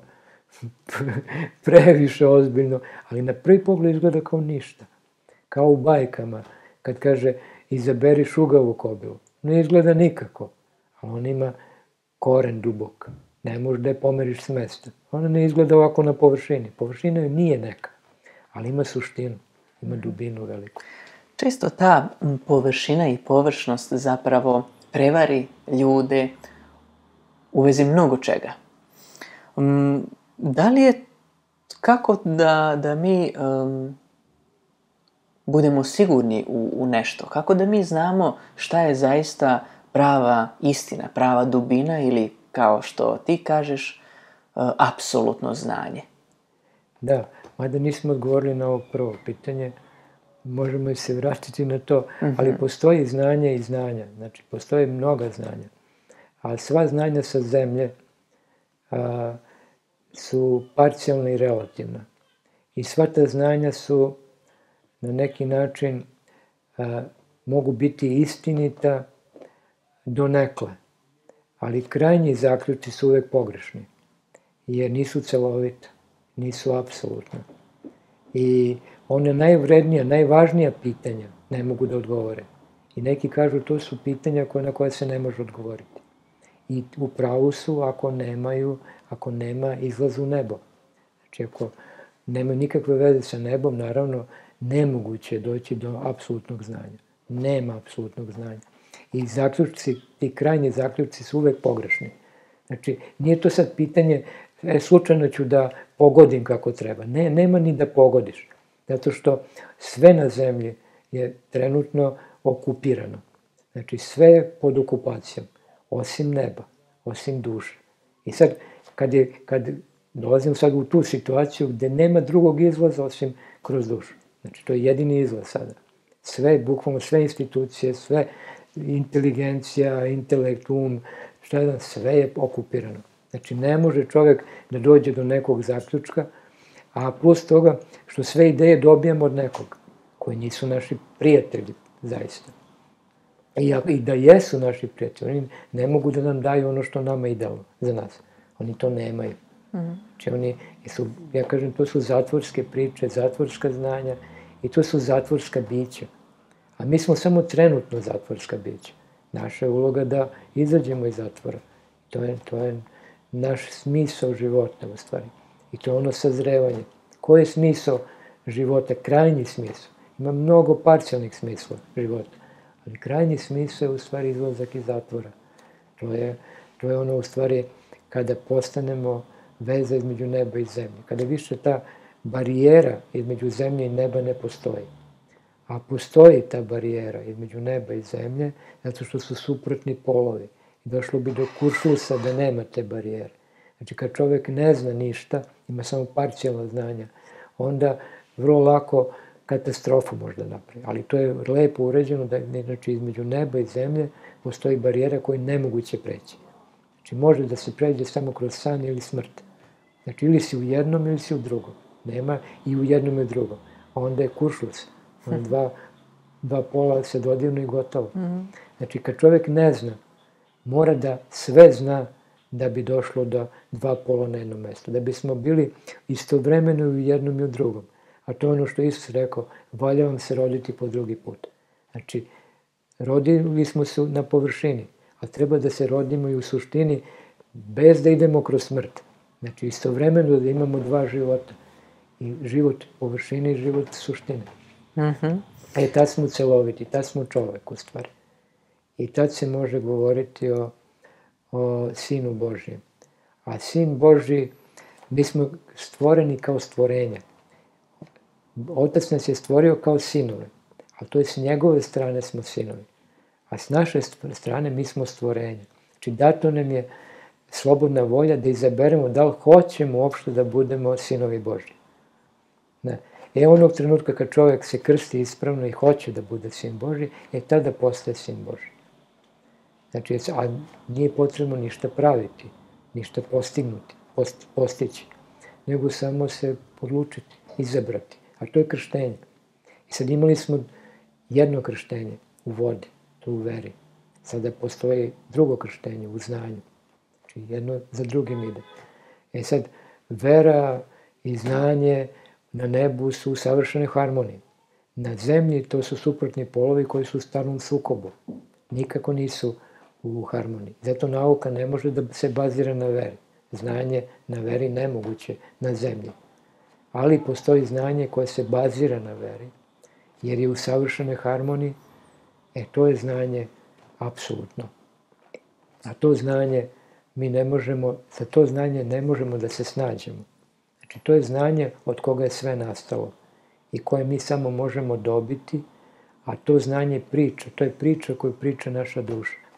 previše ozbiljno, ali na prvi pogled izgleda kao ništa. Kao u bajkama, kad kaže izaberi šugavu kobilu. Ne izgleda nikako, ali on ima koren dubok. Ne možeš da je pomeriš s mesta. Ona ne izgleda ovako na površini. Površina joj nije neka, ali ima suštinu, ima dubinu veliku.
Često ta površina i površnost zapravo prevari ljude u vezi mnogo čega. Da li je, kako da, da mi um, budemo sigurni u, u nešto? Kako da mi znamo šta je zaista prava istina, prava dubina ili, kao što ti kažeš, apsolutno znanje.
Da, mada nismo odgovorili na ovo prvo pitanje, možemo i se vratiti na to, mm-hmm. ali postoji znanje i znanja, znači postoje mnoga znanja, a sva znanja sa zemlje a, su parcijalna i relativna. I sva ta znanja su na neki način a, mogu biti istinita donekle, ali krajnji zaključci su uvek pogrešni, jer nisu celovita, nisu apsolutna. I one najvrednija, najvažnija pitanja ne mogu da odgovore. I neki kažu to su pitanja koje, na koje se ne može odgovoriti. I u pravu su ako nemaju, ako nema izlaza u nebo. Znači ako nema nikakve veze sa nebom, naravno nemoguće je doći do apsolutnog znanja. Nema apsolutnog znanja. I zaključci, ti krajnji zaključci su uvek pogrešni. Znači, nije to sad pitanje, e, slučajno ću da pogodim kako treba. Ne, nema ni da pogodiš. Zato što sve na zemlji je trenutno okupirano. Znači, sve je pod okupacijom, osim neba, osim duše. I sad, kad, je, kad dolazim sad u tu situaciju gde nema drugog izlaza osim kroz dušu. Znači, to je jedini izlaz sada. Sve, bukvalno sve institucije, sve inteligencija, intelekt, um, šta je, sve je okupirano. Znači, ne može čovjek da dođe do nekog zaključka, a plus toga što sve ideje dobijamo od nekog, koji nisu naši prijatelji, zaista. I, I da jesu naši prijatelji, oni ne mogu da nam daju ono što nama je idealno za nas. Oni to nemaju. Mm-hmm. Znači, oni su, ja kažem, to su zatvorske priče, zatvorska znanja i to su zatvorska bića. A mi smo samo trenutno zatvorska bića. Naša je uloga da izađemo iz zatvora. To je, to je naš smisao života, u stvari. I to je ono sazrevanje. Koji je smisao života? Krajnji smisao. Ima mnogo parcijalnih smisla života. Ali krajnji smisao je u stvari izlazak iz zatvora. To je, to je ono u stvari kada postanemo veza između neba i zemlje. Kada više ta barijera između zemlje i neba ne postoji. A postoji ta barijera između neba i zemlje zato što su suprotni polovi. I došlo bi do kuršlusa da nema te barijere. Znači, kad čovjek ne zna ništa, ima samo parcijalna znanja, onda vrlo lako katastrofu možda napravi. Ali to je lepo uređeno da znači, između neba i zemlje postoji barijera koju je nemoguće preći. Znači, može da se pređe samo kroz san ili smrt. Znači, ili si u jednom ili si u drugom. Nema i u jednom i u drugom. A onda je kuršlus. Onda dva, dva pola se dodirnu i gotovo. Znači, kad čovjek ne zna, mora da sve zna da bi došlo do dva pola na jednom mjestu. Da bismo bili istovremeno u jednom i u drugom. A to je ono što Isus rekao, valja vam se roditi po drugi put. Znači, rodili smo se na površini, a treba da se rodimo i u suštini bez da idemo kroz smrt. Znači, istovremeno da imamo dva života. I život površine i život suštine. Mm-hmm. E, tad smo celoviti, tad smo čovek u stvari. I tad se može govoriti o, o Sinu Božjem. A Sin Božji, mi smo stvoreni kao stvorenja. Otac nas je stvorio kao sinove, a to je s njegove strane smo sinovi. A s naše strane mi smo stvorenja. Znači dato nam je slobodna volja da izaberemo da li hoćemo uopšte da budemo sinovi Božji. Ne. E onog trenutka kad čovjek se krsti ispravno i hoće da bude sin Božji, je tada postaje sin Božji. Znači, a nije potrebno ništa praviti, ništa postignuti, post, postići, nego samo se odlučiti, izabrati. A to je krštenje. I sad imali smo jedno krštenje u vodi, to u veri. Sada postoji drugo krštenje u znanju. Znači, jedno za drugim ide. E sad, vera i znanje na nebu su u savršenoj harmoniji. Na zemlji to su suprotni polovi koji su u stalnom sukobu. Nikako nisu u harmoniji. Zato nauka ne može da se bazira na veri. Znanje na veri nemoguće na zemlji. Ali postoji znanje koje se bazira na veri, jer je u savršenoj harmoniji, e to je znanje apsolutno. A to znanje mi ne možemo, za to znanje ne možemo da se snađemo. Znači to je znanje od koga je sve nastalo i koje mi samo možemo dobiti, a to znanje je priča, to je priča koju priča naša duša.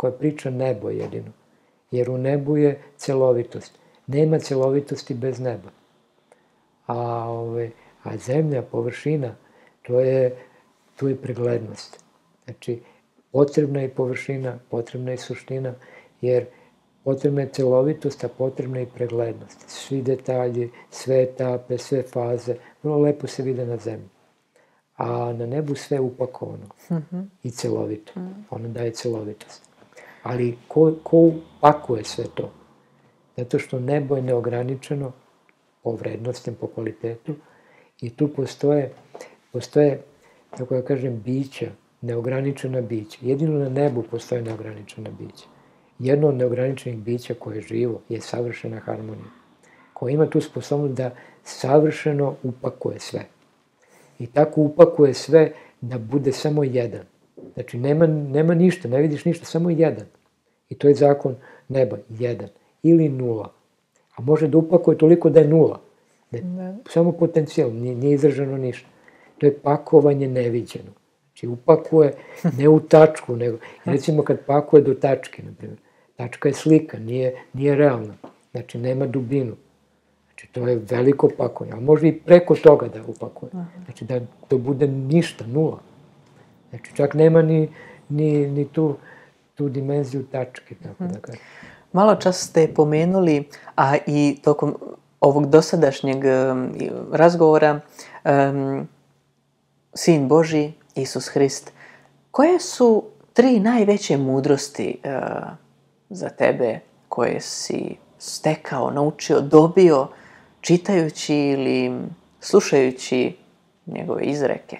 koja priča nebo jedino. Jer u nebu je celovitost. Nema celovitosti bez neba. A, ove, a zemlja, površina, to je, to je preglednost. Znači, potrebna je površina, potrebna je suština, jer potrebna je celovitost, a potrebna je i preglednost. Svi detalji, sve etape, sve faze, vrlo lepo se vide na zemlji. A na nebu sve upakovano mm-hmm. i celovito. Mm. Ono daje celovitost. Ali ko, ko upakuje sve to? Zato što nebo je neograničeno po vrednostima, po kvalitetu i tu postoje, postoje, tako da kažem, bića, neograničena bića. Jedino na nebu postoje neograničena bića. Jedno od neograničenih bića koje je živo je savršena harmonija, koja ima tu sposobnost da savršeno upakuje sve. I tako upakuje sve da bude samo jedan. Znači, nema, nema ništa, ne vidiš ništa, samo jedan. I to je zakon neba, jedan. Ili nula. A može da upakuje toliko da je nula. Da je ne. Samo potencijal, nije, nije izraženo ništa. To je pakovanje neviđeno. Znači, upakuje ne u tačku, nego, recimo kad pakuje do tačke, na primjer. Tačka je slika, nije, nije realna. Znači, nema dubinu. Znači, to je veliko pakovanje, ali može i preko toga da upakuje. Znači, da to bude ništa, nula. Znači, čak nema ni, ni, ni tu, tu dimenziju tačke, tako da kažem.
Malo čas ste pomenuli, a i tokom ovog dosadašnjeg um, razgovora, um, Sin Božji, Isus Hrist. Koje su tri najveće mudrosti uh, za tebe koje si stekao, naučio, dobio, čitajući ili slušajući njegove izreke?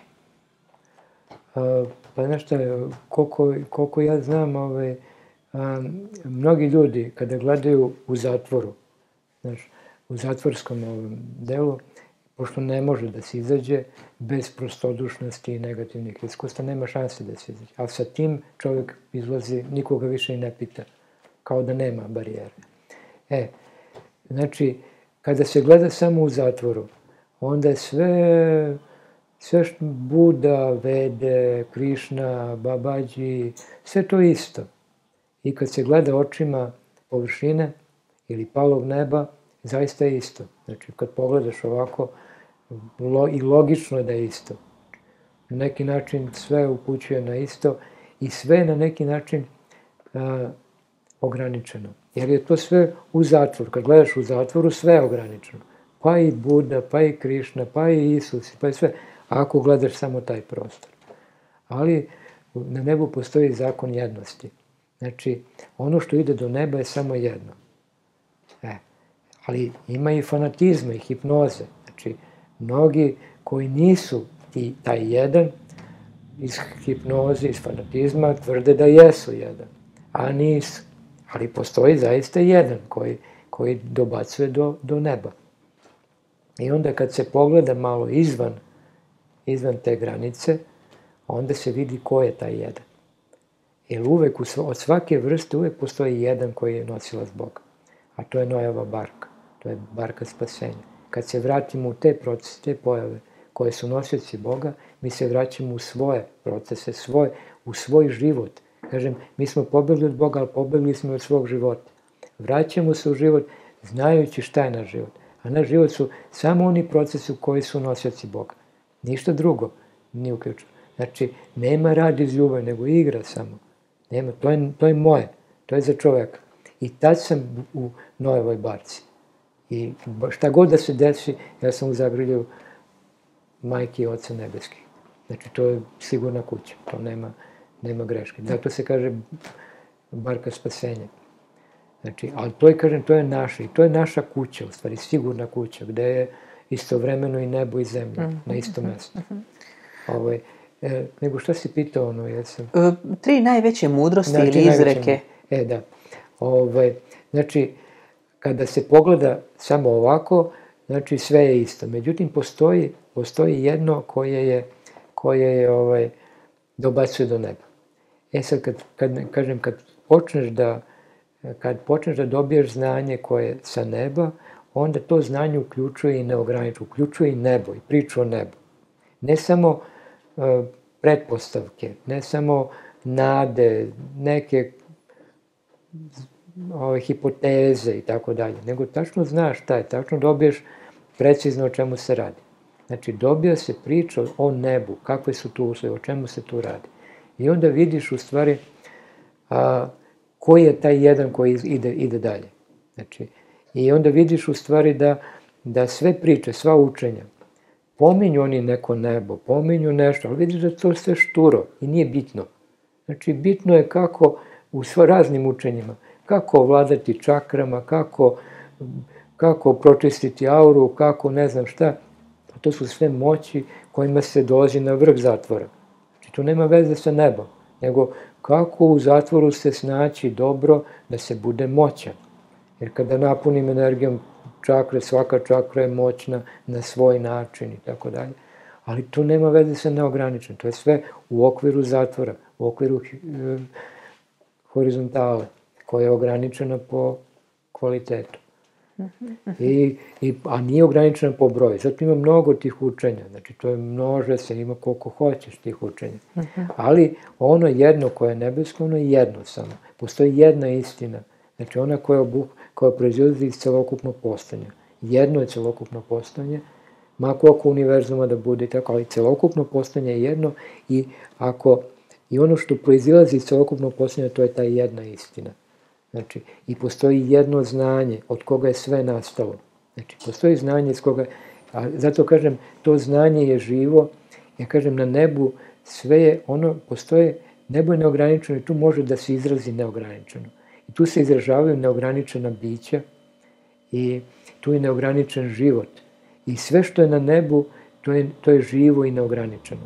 Uh, pa nešto, koliko, koliko ja znam, ovaj, um, mnogi ljudi kada gledaju u zatvoru, znaš, u zatvorskom ovom delu, pošto ne može da se izađe bez prostodušnosti i negativnih iskustva, nema šanse da se izađe. A sa tim čovjek izlazi, nikoga više i ne pita, kao da nema barijere. E, znači, kada se gleda samo u zatvoru, onda je sve, sve što Buda, Vede, Krišna, Babađi, sve to isto. I kad se gleda očima površine ili palog neba, zaista je isto. Znači, kad pogledaš ovako, lo, i logično je da je isto. Na neki način sve upućuje na isto i sve na neki način a, ograničeno. Jer je to sve u zatvoru. Kad gledaš u zatvoru, sve je ograničeno. Pa i Buda, pa i Krišna, pa i Isus, pa i sve. Ako gledaš samo taj prostor. Ali na nebu postoji zakon jednosti. Znači, ono što ide do neba je samo jedno. E, ali ima i fanatizma i hipnoze. Znači, mnogi koji nisu ti, taj jedan, iz hipnoze, iz fanatizma, tvrde da jesu jedan, a nisu. Ali postoji zaista jedan koji, koji dobacuje do, do neba. I onda kad se pogleda malo izvan, izvan te granice, onda se vidi ko je taj jedan. Jer uvek, od svake vrste, uvek postoji jedan koji je nosilac Boga. A to je Noeva barka. To je barka spasenja. Kad se vratimo u te procese, te pojave koje su nosioci Boga, mi se vraćamo u svoje procese, svoj, u svoj život. Kažem, mi smo pobegli od Boga, ali pobegli smo od svog života. Vraćamo se u život, znajući šta je naš život. A naš život su samo oni procesi koji su nosioci Boga. Ništa drugo nije uključeno. Znači, nema rad iz ljubavi, nego igra samo. Nema, to je, to je moje, to je za čoveka. I tad sam u Noevoj barci. I šta god da se desi, ja sam u zagrlju Majke i Oca nebeskih. Znači, to je sigurna kuća, to nema, nema greške. Zato se kaže barka spasenja. Znači, ali to je, kažem, to je naša, i to je naša kuća, u stvari, sigurna kuća, gde je istovremeno i nebo i zemlja, mm-hmm. na isto mesto. Mm-hmm. Ovaj, e, nego šta si pitao, ono, jesam?
E, tri najveće mudrosti znači, ili izreke.
E, da. Ovaj, znači, kada se pogleda samo ovako, znači sve je isto. Međutim, postoji, postoji jedno koje je, koje je ovaj, dobacuje do neba. E sad, kad, kad, kažem, kad počneš da kad počneš da dobiješ znanje koje je sa neba, onda to znanje uključuje i neograničeno, uključuje i nebo i priču o nebu. Ne samo uh, pretpostavke, ne samo nade, neke ove hipoteze i tako dalje, nego tačno znaš šta je, tačno dobiješ precizno o čemu se radi. Znači, dobija se priča o nebu, kakve su tu uslovi, o čemu se tu radi. I onda vidiš u stvari a, koji je taj jedan koji ide, ide dalje. Znači, i onda vidiš u stvari da, da sve priče, sva učenja, pominju oni neko nebo, pominju nešto, ali vidiš da to sve šturo i nije bitno. Znači, bitno je kako u sva raznim učenjima, kako ovladati čakrama, kako, kako pročistiti auru, kako ne znam šta. To su sve moći kojima se dolazi na vrh zatvora. Znači, to nema veze sa nebom, nego kako u zatvoru se snaći dobro da se bude moćan. Jer kada napunim energijom čakre, svaka čakra je moćna na svoj način i tako dalje. Ali to nema veze sa neograničenim. To je sve u okviru zatvora, u okviru e, horizontale, koja je ograničena po kvalitetu. I, i, a nije ograničena po broju. Zato ima mnogo tih učenja. Znači, to je množe se, ima koliko hoćeš tih učenja. Ali ono jedno koje je nebesko, ono je jedno samo. Postoji jedna istina. Znači, ona koja, obuh, koja proizlazi iz celokupnog postojanja. Jedno je celokupno postojanje, ma koliko univerzuma da bude i tako, ali celokupno postojanje je jedno i ako i ono što proizilazi iz celokupnog postojanja, to je ta jedna istina. Znači, i postoji jedno znanje od koga je sve nastalo. Znači, postoji znanje iz koga, a zato kažem, to znanje je živo, ja kažem, na nebu sve je, ono, postoje, nebo je neograničeno i tu može da se izrazi neograničeno. I tu se izražavaju neograničena bića i tu je neograničen život. I sve što je na nebu, to je, to je živo i neograničeno.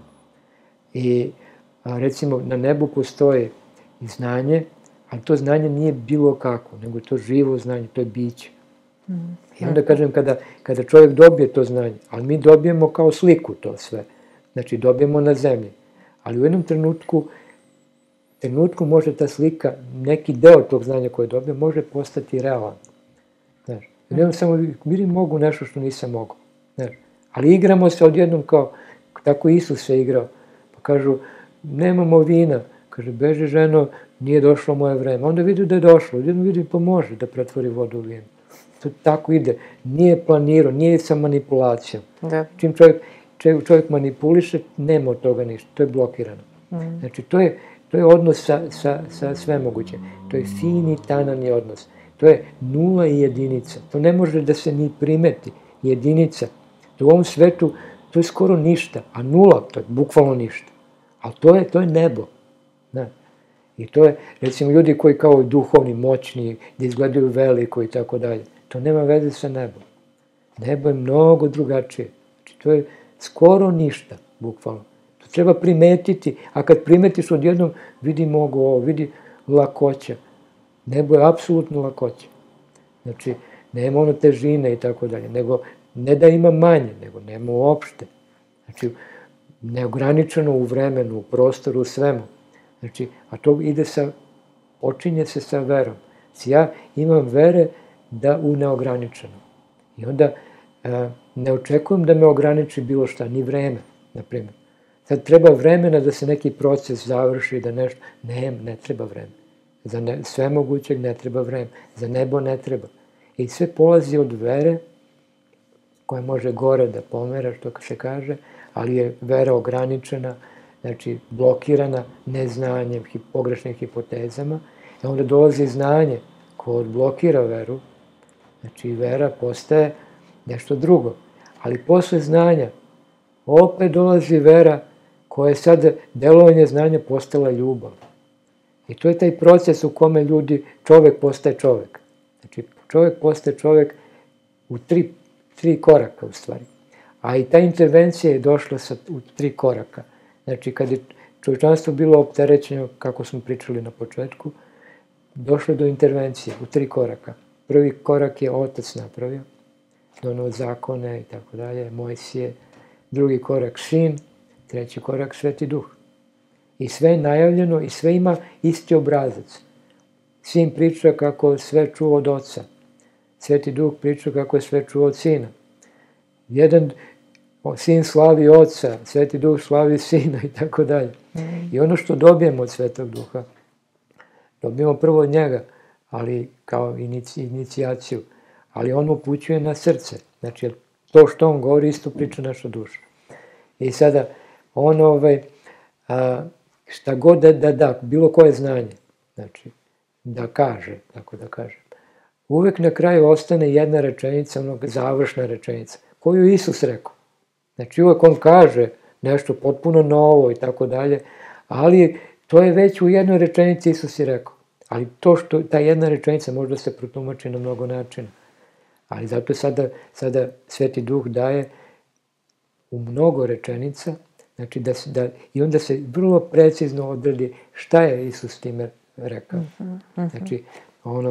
I a, recimo, na nebu postoje znanje, ali to znanje nije bilo kako, nego je to živo znanje, to je biće. Mm. I onda kažem, kada, kada čovjek dobije to znanje, ali mi dobijemo kao sliku to sve, znači dobijemo na zemlji, ali u jednom trenutku, trenutku može ta slika, neki deo tog znanja koje dobije, može postati realan. Znaš, jer ja samo vidim mogu nešto što nisam mogao. Znaš, ali igramo se odjednom kao, tako Isus se igrao, pa kažu, nemamo vina, kaže, beži ženo, nije došlo moje vreme. Onda vidi da je došlo, jedno vidi pa može da pretvori vodu u vino. To tako ide. Nije planirao, nije sa manipulacijom. Da. Čim čovjek, čovjek manipuliše, nema od toga ništa. To je blokirano. Mm. Znači, to je, to je odnos sa, sa, sa sve moguće. To je fini, tanani odnos. To je nula i jedinica. To ne može da se ni primeti. Jedinica. To u ovom svetu, to je skoro ništa. A nula, to je bukvalno ništa. Ali to je, to je nebo. Ne. I to je, recimo, ljudi koji kao duhovni, moćni, da izgledaju veliko i tako dalje. To nema veze sa nebom. Nebo je mnogo drugačije. Znači, to je skoro ništa, bukvalno. To treba primetiti, a kad primetiš odjednom, vidi mogu ovo, vidi lakoća. Nebo je apsolutno lakoća. Znači, nema ono težine i tako dalje, nego ne da ima manje, nego nema uopšte. Znači, neograničeno u vremenu, u prostoru, u svemu. Znači, a to ide sa, počinje se sa verom. Znači, ja imam vere da u neograničeno. I onda e, ne očekujem da me ograniči bilo šta, ni vreme, na primjer. Sad treba vremena da se neki proces završi, da nešto, ne, ne treba vreme. Za ne, sve mogućeg ne treba vreme. Za nebo ne treba. I sve polazi od vere, koja može gore da pomera, što se kaže, ali je vera ograničena, znači blokirana neznanjem, pogrešnim hipotezama. I onda dolazi znanje koje odblokira veru, znači vera postaje nešto drugo. Ali posle znanja opet dolazi vera koja je sad delovanje znanja postala ljubav. I to je taj proces u kome ljudi, čovek postaje čovek. Znači čovek postaje čovek u tri, tri koraka u stvari. A i ta intervencija je došla sa, u tri koraka. Znači kad je čovječanstvo bilo opterećeno, kako smo pričali na početku, došlo do intervencije u tri koraka. Prvi korak je Otac napravio, donao zakone i tako dalje, Mojsije. Drugi korak Sin, treći korak Sveti Duh. I sve je najavljeno i sve ima isti obrazac. Sin priča kako sve čuo od Oca. Sveti Duh priča kako je sve čuo od Sina. Jedan Sin slavi Oca, Sveti Duh slavi Sina i tako dalje. I ono što dobijemo od Svetog Duha, dobijemo prvo od njega ali kao inici, inicijaciju. Ali on upućuje na srce. Znači, to što on govori isto priča naša duša. I sada, on ovaj, a, šta god da, da da, bilo koje znanje, znači, da kaže, tako da kažem, uvek na kraju ostane jedna rečenica, onog završna rečenica, koju Isus rekao. Znači, uvek on kaže nešto potpuno novo i tako dalje, ali to je već u jednoj rečenici Isus je rekao. Ali to što, ta jedna rečenica možda se protumači na mnogo načina. Ali zato sada, sada Sveti Duh daje u mnogo rečenica, znači da, da, i onda se vrlo precizno odredi šta je Isus time rekao. Znači, ono,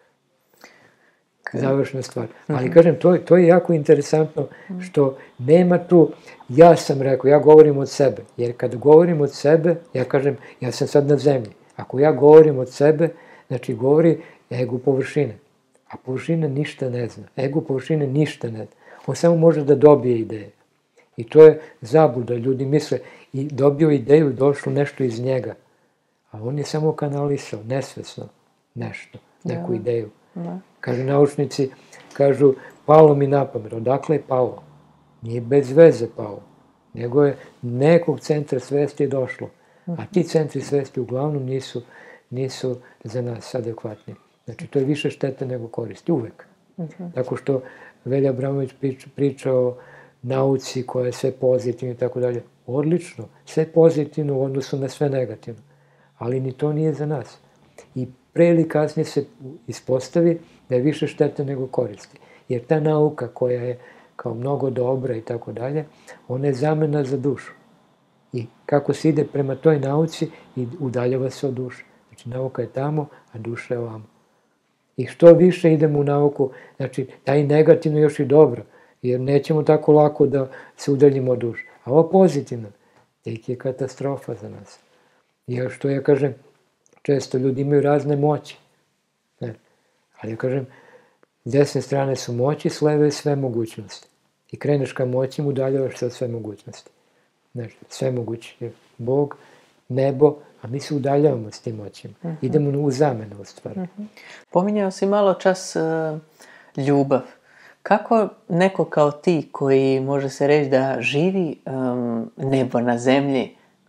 završna stvar. Ali kažem, to, to je jako interesantno što nema tu, ja sam rekao, ja govorim od sebe. Jer kad govorim od sebe, ja kažem, ja sam sad na zemlji. Ako ja govorim od sebe, znači govori ego površine. A površina ništa ne zna. Ego površine ništa ne zna. On samo može da dobije ideje. I to je zabluda. Ljudi misle, i dobio ideju, došlo nešto iz njega. A on je samo kanalisao, nesvesno, nešto, neku ja. ideju. Da. Kažu naučnici, kažu, palo mi na pamet. Odakle je palo? Nije bez veze palo. Nego je nekog centra svesti došlo. A ti centri svesti uglavnom nisu, nisu za nas adekvatni. Znači, to je više štete nego koristi, uvek. Uh-huh. Tako što Velja Abramović priča, priča o nauci koja je sve pozitivno i tako dalje. Odlično, sve pozitivno u odnosu na sve negativno. Ali ni to nije za nas. I pre ili kasnije se ispostavi da je više štete nego koristi. Jer ta nauka koja je kao mnogo dobra i tako dalje, ona je zamena za dušu. I kako se ide prema toj nauci, i udaljava se od duše. Znači, nauka je tamo, a duša je ovamo. I što više idemo u nauku, znači, taj negativno još i dobro, jer nećemo tako lako da se udaljimo od duše. A ovo pozitivno, tek je katastrofa za nas. Jer što ja kažem, često ljudi imaju razne moći. Ne. Ali ja kažem, s desne strane su moći, s leve sve mogućnosti. I kreneš ka moćima, udaljavaš se od sve mogućnosti. Znači, sve moguće je Bog, nebo, a mi se udaljavamo s tim moćima. Uh-huh. Idemo u zamenu u stvari.
Uh-huh. Pominjao si malo čas uh, ljubav. Kako neko kao ti koji može se reći da živi um, nebo na zemlji,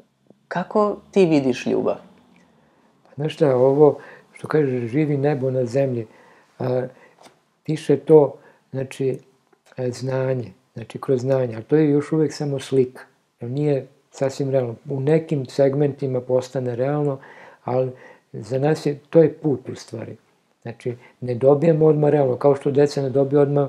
kako ti vidiš ljubav?
Pa znaš šta, ovo što kaže živi nebo na zemlji, a, piše to, znači, znanje, znači kroz znanje, ali to je još uvijek samo slika. Nije sasvim realno. U nekim segmentima postane realno, ali za nas je, to je put u stvari. Znači, ne dobijemo odmah realno, kao što deca ne dobiju odmah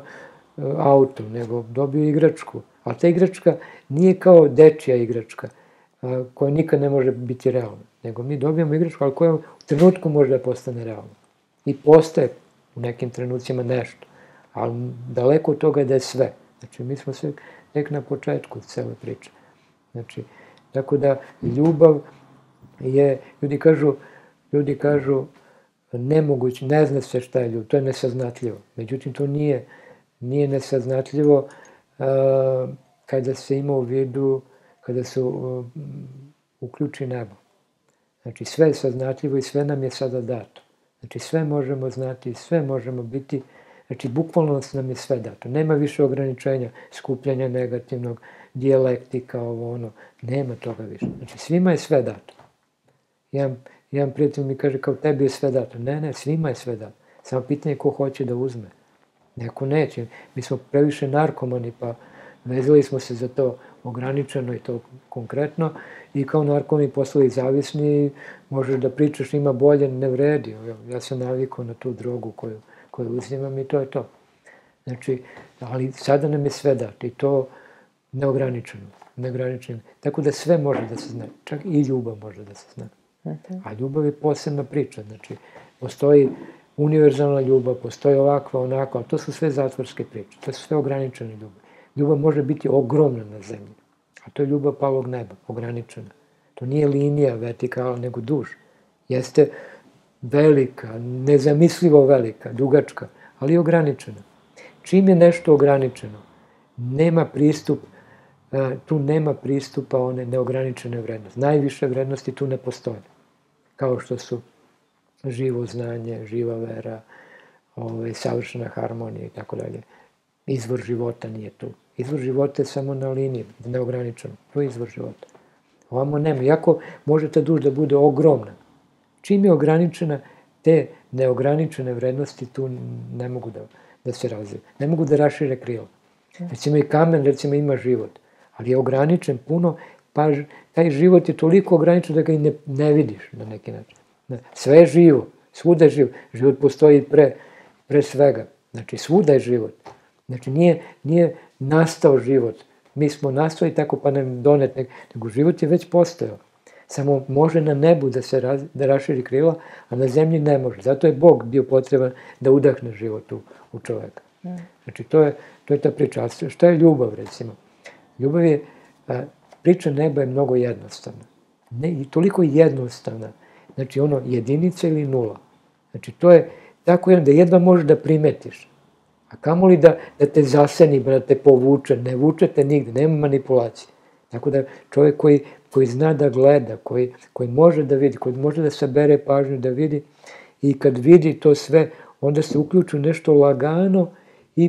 auto, nego dobiju igračku. Ali ta igračka nije kao dečija igračka, koja nikad ne može biti realna. Nego mi dobijemo igračku, ali koja u trenutku može da postane realna. I postaje u nekim trenucima nešto. Ali daleko od toga da je sve. Znači, mi smo sve tek na početku cele priče. Znači, tako da ljubav je, ljudi kažu, ljudi kažu nemoguće, ne zna se šta je ljubav, to je nesaznatljivo. Međutim, to nije, nije nesaznatljivo uh, kada se ima u vidu, kada se uh, uključi nebo. Znači, sve je saznatljivo i sve nam je sada dato. Znači, sve možemo znati, sve možemo biti, znači, bukvalno nam je sve dato. Nema više ograničenja, skupljanja negativnog, dijalektika, ovo ono, nema toga više. Znači, svima je sve dato. Jedan, jedan prijatelj mi kaže, kao tebi je sve dato. Ne, ne, svima je sve dato. Samo pitanje je ko hoće da uzme. Neko neće. Mi smo previše narkomani, pa vezali smo se za to ograničeno i to konkretno i kao narkomani postali zavisni i možeš da pričaš ima bolje, ne vredi. Ja sam navikao na tu drogu koju, koju uzimam i to je to. Znači, ali sada nam je sve dato i to neograničeno, neograničeno. Tako da sve može da se zna, čak i ljubav može da se zna. A ljubav je posebna priča, znači postoji univerzalna ljubav, postoji ovakva, onakva, ali to su sve zatvorske priče, to su sve ograničene ljubav. Ljubav može biti ogromna na zemlji, a to je ljubav palog neba, ograničena. To nije linija vertikala, nego duž. Jeste velika, nezamislivo velika, dugačka, ali ograničena. Čim je nešto ograničeno, nema pristup, tu nema pristupa one neograničene vrednosti. Najviše vrednosti tu ne postoje. Kao što su živo znanje, živa vera, ovaj, savršena harmonija i tako dalje. Izvor života nije tu. Izvor života je samo na liniji, neograničeno. To je izvor života. Ovamo nema. Iako može ta duša da bude ogromna. Čim je ograničena, te neograničene vrednosti tu ne mogu da, da se razviju. Ne mogu da rašire krila. Recimo i kamen, recimo ima život. Ali je ograničen puno, pa taj život je toliko ograničen da ga i ne, ne vidiš na neki način. Sve je živo, svuda je živo. Život postoji pre, pre svega. Znači, svuda je život. Znači, nije, nije nastao život. Mi smo nastali tako pa nam donet, nego život je već postojao. Samo može na nebu da se raz, da raširi krila, a na zemlji ne može. Zato je Bog bio potreban da udahne život u, u čoveka. Znači, to je, to je ta priča. A šta je ljubav, recimo? Ljubav je, a, priča neba je mnogo jednostavna. Ne, i toliko jednostavna. Znači, ono, jedinica ili nula. Znači, to je tako jedno da jedva možeš da primetiš. A kamoli da, da te zaseni, da te povuče, ne vuče te nigde, nema manipulacije. Tako da čovjek koji, koji zna da gleda, koji, koji može da vidi, koji može da sabere pažnju, da vidi, i kad vidi to sve, onda se uključi nešto lagano i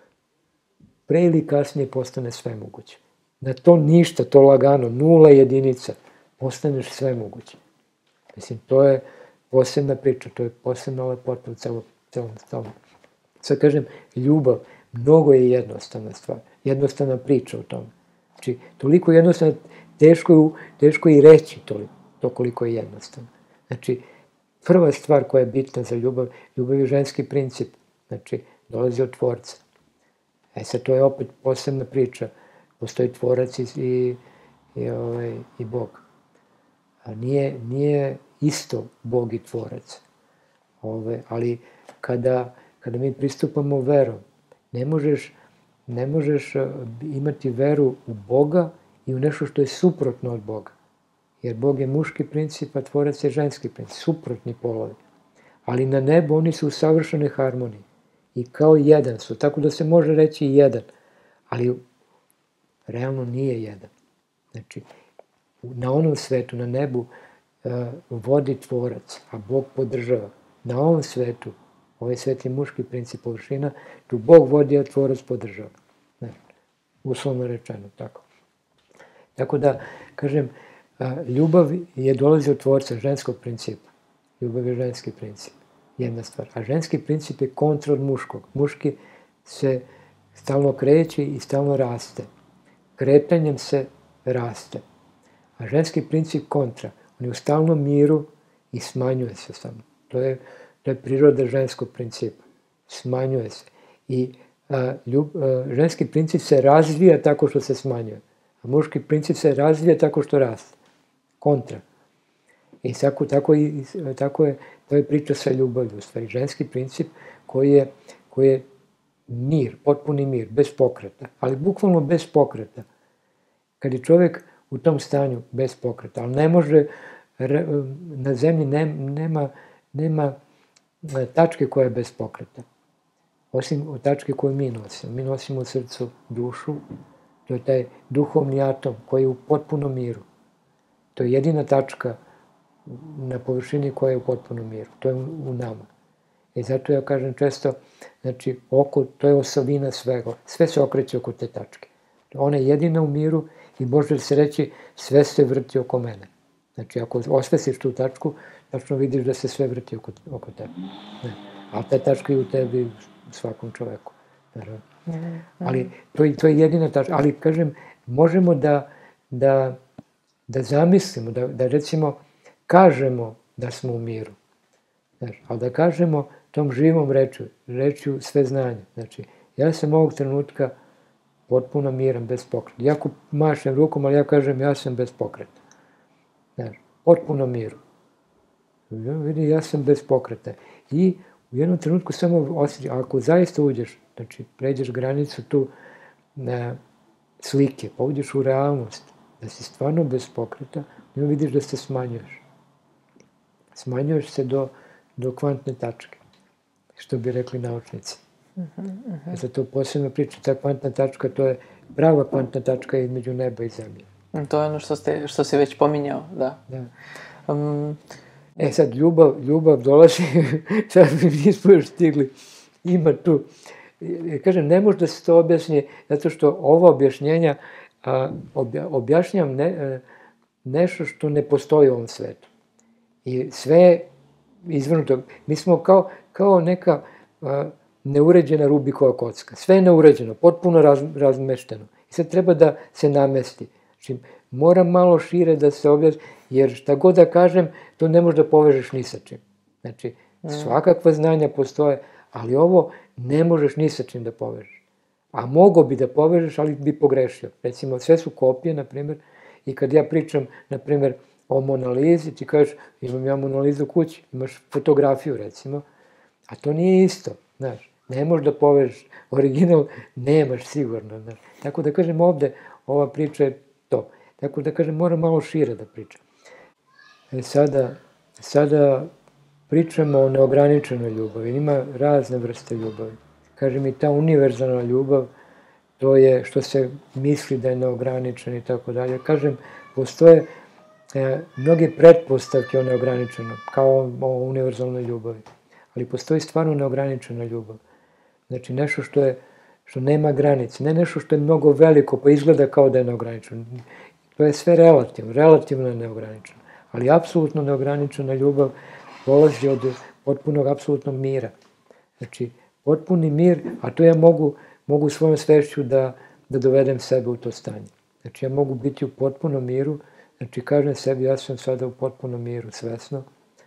pre ili kasnije postane sve moguće. Na to ništa, to lagano, nula jedinica, postaneš sve moguće. Mislim, to je posebna priča, to je posebna lepota u celom, celom stavu. Sad kažem, ljubav, mnogo je jednostavna stvar, jednostavna priča o tome. Znači, toliko jednostavno, teško je, teško je i reći toliko, to koliko je jednostavno. Znači, prva stvar koja je bitna za ljubav, ljubav je ženski princip, znači, dolazi od tvorca. E sad, to je opet posebna priča, postoji tvorac i, i, i, ovaj, i Bog. A nije, nije isto Bog i tvorac. Ove, ali kada, kada mi pristupamo verom, ne možeš, ne možeš imati veru u Boga i u nešto što je suprotno od Boga. Jer Bog je muški princip, a tvorac je ženski princip, suprotni polovi. Ali na nebu oni su u savršenoj harmoniji. I kao jedan su, tako da se može reći i jedan. Ali realno nije jedan. Znači, na onom svetu, na nebu, vodi tvorac, a Bog podržava. Na ovom svetu, ovaj svet je muški princip površina, tu Bog vodi, a tvorac podržava. Znači, uslovno rečeno, tako. Tako da, kažem, ljubav je dolazi od tvorca, ženskog principa. Ljubav je ženski princip, jedna stvar. A ženski princip je kontra od muškog. Muški se stalno kreće i stalno raste. Kretanjem se raste. A ženski princip kontra. On je u stalnom miru i smanjuje se samo. To je, to je priroda ženskog principa. Smanjuje se. I a, ljub, a, ženski princip se razvija tako što se smanjuje. A muški princip se razvija tako što raste. Kontra. I tako, tako, i, tako je, to je priča sa ljubavlju. U stvari, ženski princip koji je, koji je mir, potpuni mir, bez pokreta. Ali bukvalno bez pokreta. Kad je čovjek u tom stanju bez pokreta, ali ne može, na zemlji nema, nema tačke koja je bez pokreta. Osim od tačke koju mi nosimo. Mi nosimo u srcu dušu, to je taj duhovni atom koji je u potpunom miru. To je jedina tačka na površini koja je u potpunom miru. To je u nama. I zato ja kažem često, znači, oko, to je osobina svega. Sve se okreće oko te tačke. Ona je jedina u miru i može se reći sve se vrti oko mene. Znači, ako osvesiš tu tačku, tačno vidiš da se sve vrti oko, oko tebe. Ne. Ali ta tačka je u tebi, u svakom čoveku. Naravno. Ali to je, to je jedina tačka. Ali, kažem, možemo da, da, da zamislimo, da, da recimo kažemo da smo u miru. Znači, ali da kažemo tom živom reču, reču sve znanje. Znači, ja sam ovog trenutka potpuno miran, bez pokreta. Jako mašem rukom, ali ja kažem ja sam bez pokreta. Znači, potpuno miru. Ja, vidi, ja sam bez pokreta. I u jednom trenutku samo osjećaš, ako zaista uđeš, znači pređeš granicu tu na slike, pa uđeš u realnost, da si stvarno bez pokreta, i vidiš da se smanjuješ. Smanjuješ se do, do kvantne tačke, što bi rekli naučnici. Uh-huh, uh-huh. Zato posebno priča, ta kvantna tačka, to je prava kvantna tačka između neba i zemlje.
To je ono što, ste, što si već pominjao, da.
Da.
Um,
E sad, ljubav, ljubav dolazi, sad nismo još stigli, ima tu, kažem, ne može da se to objasni, zato što ova objašnjenja a, obja, objašnjam ne, nešto što ne postoji u ovom svetu. I sve izvrnuto, mi smo kao, kao neka a, neuređena Rubikova kocka, sve je neuređeno, potpuno raz, razmešteno. I sad treba da se namesti. Znači, mora malo šire da se objasni, jer šta god da kažem, to ne možeš da povežeš ni sa čim. Znači, svakakva znanja postoje, ali ovo ne možeš ni sa čim da povežeš. A mogo bi da povežeš, ali bi pogrešio. Recimo, sve su kopije, na primjer, i kad ja pričam, na primjer, o Mona Lizi, ti kažeš, imam ja Mona Lizu u kući, imaš fotografiju, recimo, a to nije isto, znaš. Ne možeš da povežeš, original nemaš sigurno, znaš. Tako da kažem, ovde, ova priča je to. Tako da kažem, moram malo šire da pričam. E sada, sada pričamo o neograničenoj ljubavi. Ima razne vrste ljubavi. Kažem, i ta univerzalna ljubav, to je što se misli da je neograničen i tako dalje. Kažem, postoje e, mnoge pretpostavke o neograničenom, kao o univerzalnoj ljubavi. Ali postoji stvarno neograničena ljubav. Znači, nešto što je, što nema granice, ne nešto što je mnogo veliko, pa izgleda kao da je neograničeno. To je sve relativno, relativno je neograničeno. Ali apsolutno neograničena ljubav dolazi od potpunog apsolutnog mira. Znači, potpuni mir, a to ja mogu, mogu svojom svešću da, da dovedem sebe u to stanje. Znači, ja mogu biti u potpunom miru, znači, kažem sebi, ja sam sada u potpunom miru, svesno,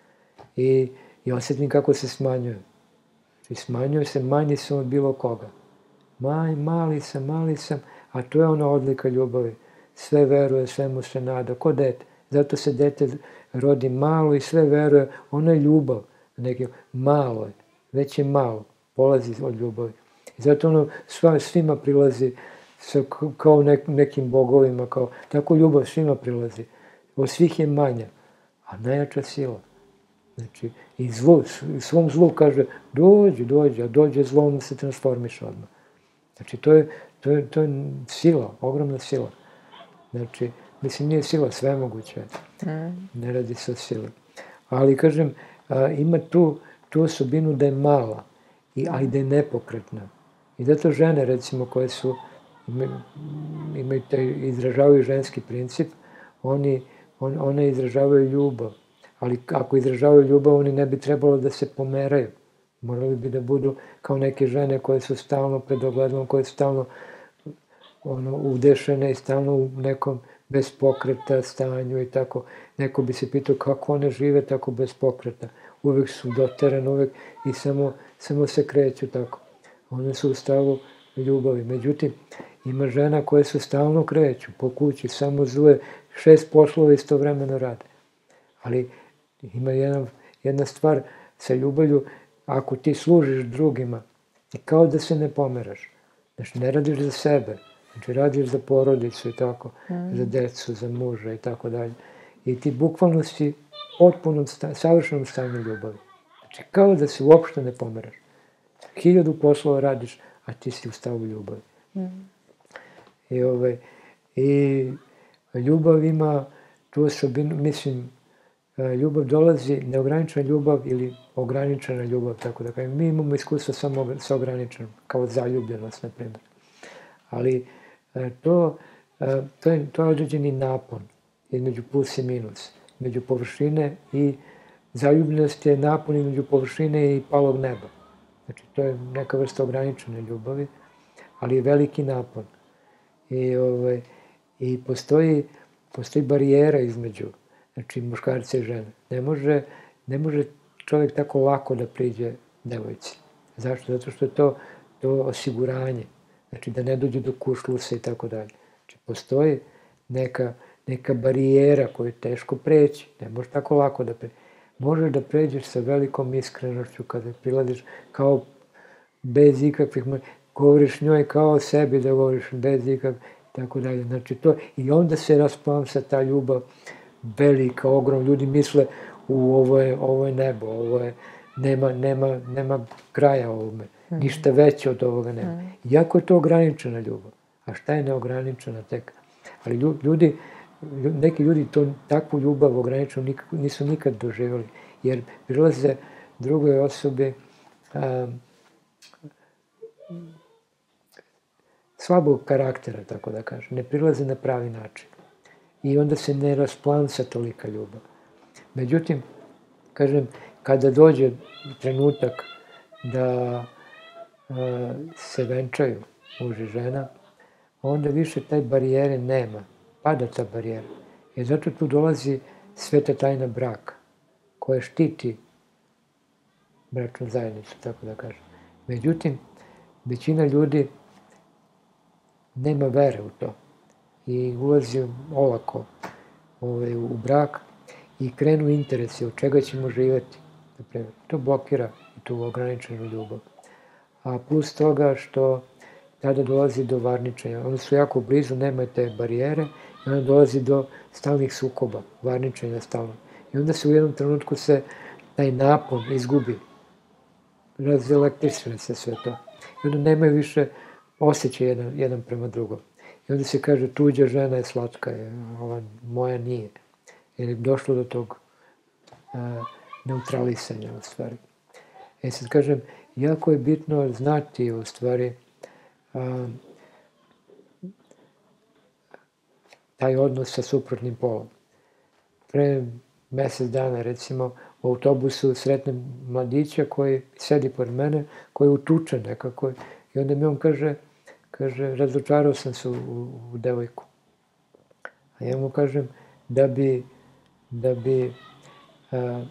i, i osjetim kako se smanjujem. Znači, smanjujem se, manji sam od bilo koga. Maj, mali sam, mali sam, a to je ona odlika ljubavi. Sve veruje, sve mu se nada, ko dete. Zato se dete rodi malo i sve veruje, ono je ljubav. Neki, malo je, već je malo, polazi od ljubavi. I zato ono sva, svima prilazi, sa, kao nek, nekim bogovima, kao, tako ljubav svima prilazi. Od svih je manja, a najjača sila. Znači, i zlu, svom zlu kaže, dođi, dođi, a dođe zlom se transformiše odmah. Znači, to je, to je, to je sila, ogromna sila. Znači, mislim, nije sila svemoguća, ne radi se o sili. Ali, kažem, a, ima tu, tu osobinu da je mala, i, a i da je nepokretna. I zato žene, recimo, koje su, imaju taj, izražavaju ženski princip, oni, on, one izražavaju ljubav. Ali ako izražavaju ljubav, oni ne bi trebalo da se pomeraju. Morali bi da budu kao neke žene koje su stalno pred ogledalom, koje su stalno ono, udešene i stalno u nekom bez pokreta stanju i tako. Neko bi se pitao kako one žive tako bez pokreta. Uvek su doterane, uvek i samo, samo se kreću tako. One su u stavu ljubavi. Međutim, ima žena koje se stalno kreću po kući, samo zuje, šest poslova istovremeno rade. Ali ima jedna, jedna stvar sa ljubavlju, ako ti služiš drugima, i kao da se ne pomeraš. Znači, ne radiš za sebe, znači radiš za porodicu i tako, mm. za decu, za muža i tako dalje. I ti bukvalno si potpuno savršenom stanju ljubavi. Znači, kao da se uopšte ne pomeraš. Hiljadu poslova radiš, a ti si u stavu ljubavi. Mm. I, ovaj, i ljubav ima tu osobinu, mislim, ljubav dolazi, neograničena ljubav ili ograničena ljubav, tako da kažem. Mi imamo iskustva samo sa ograničenom, kao zaljubljenost, na primjer. Ali to, to, je, to je određeni napon između plus i minus, među površine i zaljubljenost je napon između površine i palog neba. Znači, to je neka vrsta ograničene ljubavi, ali je veliki napon. I, ovaj, i postoji, postoji barijera između, znači, muškarca i žene. Ne može, ne može čovjek tako lako da priđe devojci. Zašto? Zato što je to, to osiguranje. Znači, da ne dođe do kušlusa i tako dalje. Znači, postoji neka, neka barijera koju je teško preći. Ne može tako lako da preći. Možeš da pređeš sa velikom iskrenošću kada prilaziš kao bez ikakvih, govoriš njoj kao o sebi da govoriš bez ikakvih, tako dalje. Znači, to, i onda se rasplamsa ta ljubav velika, ogrom. Ljudi misle, u ovo je, ovo je nebo, ovo je, nema, nema, nema kraja ovome. Ništa veće od ovoga nema. Iako je to ograničena ljubav. A šta je neograničena tek? Ali ljudi, neki ljudi to, takvu ljubav ograničenu nisu nikad doživjeli, jer prilaze drugoj osobi a, slabog karaktera, tako da kažem, ne prilaze na pravi način. I onda se ne rasplamsa tolika ljubav. Međutim, kažem, kada dođe trenutak da a, se venčaju muž i žena, onda više taj barijere nema, pada ta barijera. I zato tu dolazi sveta tajna braka, koja štiti bračnu zajednicu, tako da kažem. Međutim, većina ljudi nema vere u to i ulazi olako ovaj, u brak i krenu interesi od čega ćemo živjeti. Naprimjer, to blokira i tu ograničenu ljubav. A plus toga što tada dolazi do varničenja. Oni su jako blizu, nema te barijere i onda dolazi do stalnih sukoba, varničenja stalno. I onda se u jednom trenutku se taj napon izgubi. Razelektričuje se sve to. I onda nemaju više osjećaj jedan, jedan prema drugom. I onda se kaže tuđa žena je slatka, ova moja nije. Jer je došlo do tog a, neutralisanja u stvari. E sad kažem, jako je bitno znati u stvari a, taj odnos sa suprotnim polom. Pre mjesec dana, recimo, u autobusu sretnem mladića koji sedi pored mene, koji je utučen nekako. I onda mi on kaže, kaže, razočarao sam se u, u devojku. A ja mu kažem, da bi, da bi a,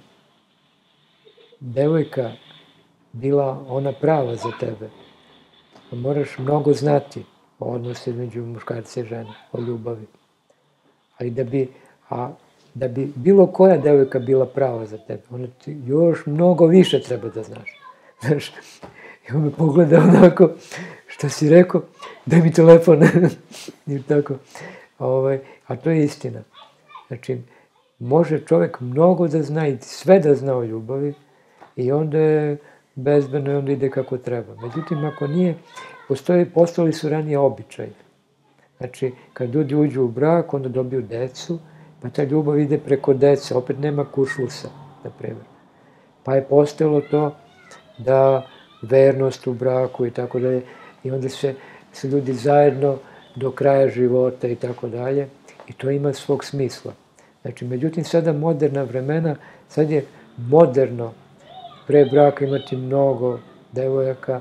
devojka bila ona prava za tebe, moraš mnogo znati o odnosu između muškarca i žene, o ljubavi. Ali da bi, a, da bi bilo koja devojka bila prava za tebe, ona ti još mnogo više treba da znaš. Znaš, i on me pogleda onako, što si rekao, daj mi telefon. I tako. Ovaj, a to je istina. Znači, može čovjek mnogo da zna i sve da zna o ljubavi i onda je bezbedno i onda ide kako treba. Međutim, ako nije, postoji, postali su ranije običaj. Znači, kad ljudi uđu u brak, onda dobiju decu, pa ta ljubav ide preko dece, opet nema kuršlusa, na primjer. Pa je postojalo to da vernost u braku i tako dalje, i onda se, se ljudi zajedno do kraja života i tako dalje, i to ima svog smisla. Znači, međutim, sada moderna vremena, sad je moderno pre braka imati mnogo devojaka,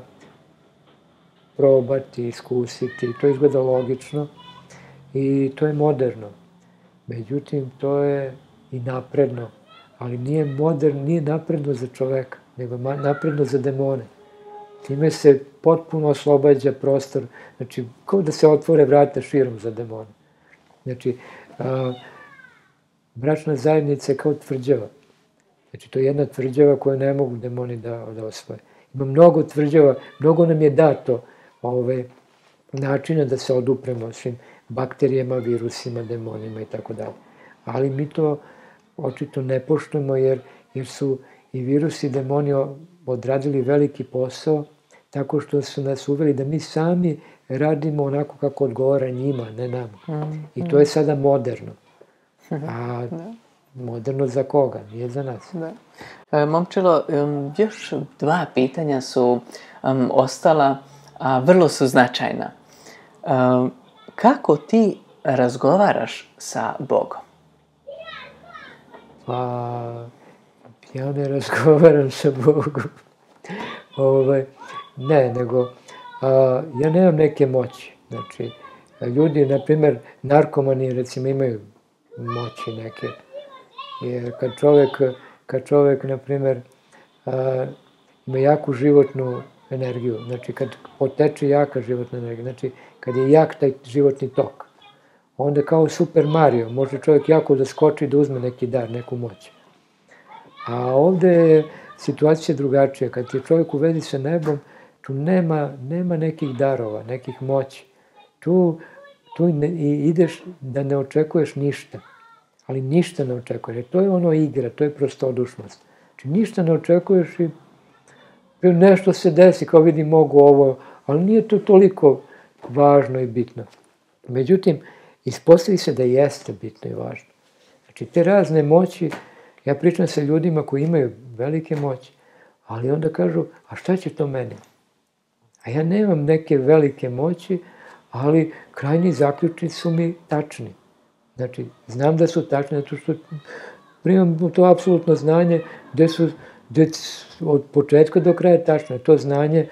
probati, iskusiti, to izgleda logično i to je moderno. Međutim, to je i napredno, ali nije moderno, nije napredno za čoveka, nego napredno za demone. Time se potpuno oslobađa prostor, znači, kao da se otvore vrata širom za demone. Znači, a, bračna zajednica je kao tvrđava. Znači, to je jedna tvrđava koju ne mogu demoni da, da osvoje. Ima mnogo tvrđava, mnogo nam je dato ove načina da se odupremo svim bakterijama, virusima, demonima i tako dalje. Ali mi to očito ne poštujemo jer, jer su i virusi i demoni odradili veliki posao tako što su nas uveli da mi sami radimo onako kako odgovara njima, ne nama. Mm, I to je sada moderno. A moderno za koga? Nije za nas.
Da. E, Momčilo, um, još dva pitanja su um, ostala, a vrlo su značajna. Um, kako ti razgovaraš sa Bogom?
Pa, ja ne razgovaram sa Bogom. Ovaj, ne, nego a, ja nemam neke moći. Znači, ljudi, na primjer, narkomani, recimo, imaju moći neke. Jer kad čovjek, kad čovjek, na primjer, a, ima jaku životnu energiju, znači kad poteče jaka životna energija, znači kad je jak taj životni tok, onda kao Super Mario, može čovjek jako da skoči da uzme neki dar, neku moć. A ovdje je situacija drugačija, kad je čovjek u vezi sa nebom, tu nema, nema nekih darova, nekih moći. Tu, tu ne, ideš da ne očekuješ ništa, ali ništa ne očekuješ, jer to je ono igra, to je prostodušnost. Znači ništa ne očekuješ i nešto se desi, kao vidi mogu ovo, ali nije to toliko važno i bitno. Međutim, Ispostavi se da jeste bitno i važno. Znači, te razne moći, ja pričam sa ljudima koji imaju velike moći, ali onda kažu, a šta će to meni? A ja nemam neke velike moći, ali krajnji zaključci su mi tačni. Znači, znam da su tačni, zato što primam to apsolutno znanje gde su, gde od početka do kraja tačno. To znanje,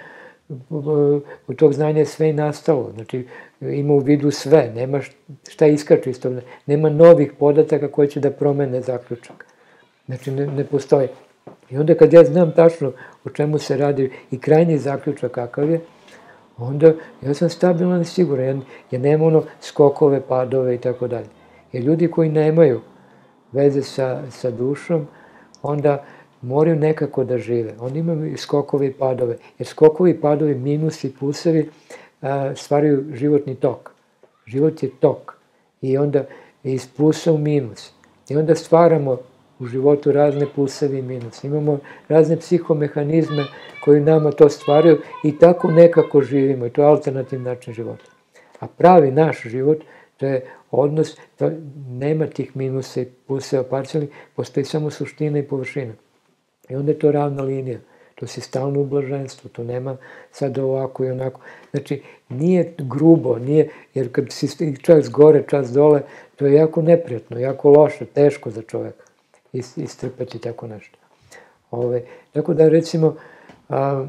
od tog znanja je sve i nastalo. Znači, ima u vidu sve, nema šta iskače iz toga, nema novih podataka koji će da promene zaključak. Znači, ne, ne postoji. I onda kad ja znam tačno o čemu se radi i krajnji zaključak kakav je, onda ja sam stabilan i siguran. Ja, ja nemam ono skokove, padove i tako dalje. Jer ljudi koji nemaju veze sa, sa dušom, onda moraju nekako da žive. Oni imaju skokove i padove. Jer skokovi i padovi, minusi, plusevi, a, stvaraju životni tok. Život je tok. I onda iz plusa u minus. I onda stvaramo u životu razne pluseve i minuse. Imamo razne psihomehanizme koji nama to stvaraju i tako nekako živimo. I to je alternativni način života. A pravi naš život, to je odnos, to nema tih minusa i pluseva parcijalnih, postoji samo suština i površina. I onda je to ravna linija. To si stalno u blaženstvu, to nema sad ovako i onako. Znači, nije grubo, nije, jer kad si čas gore, čas dole, to je jako neprijatno, jako loše, teško za čoveka istrpeti tako nešto. Ove, tako da, recimo, a,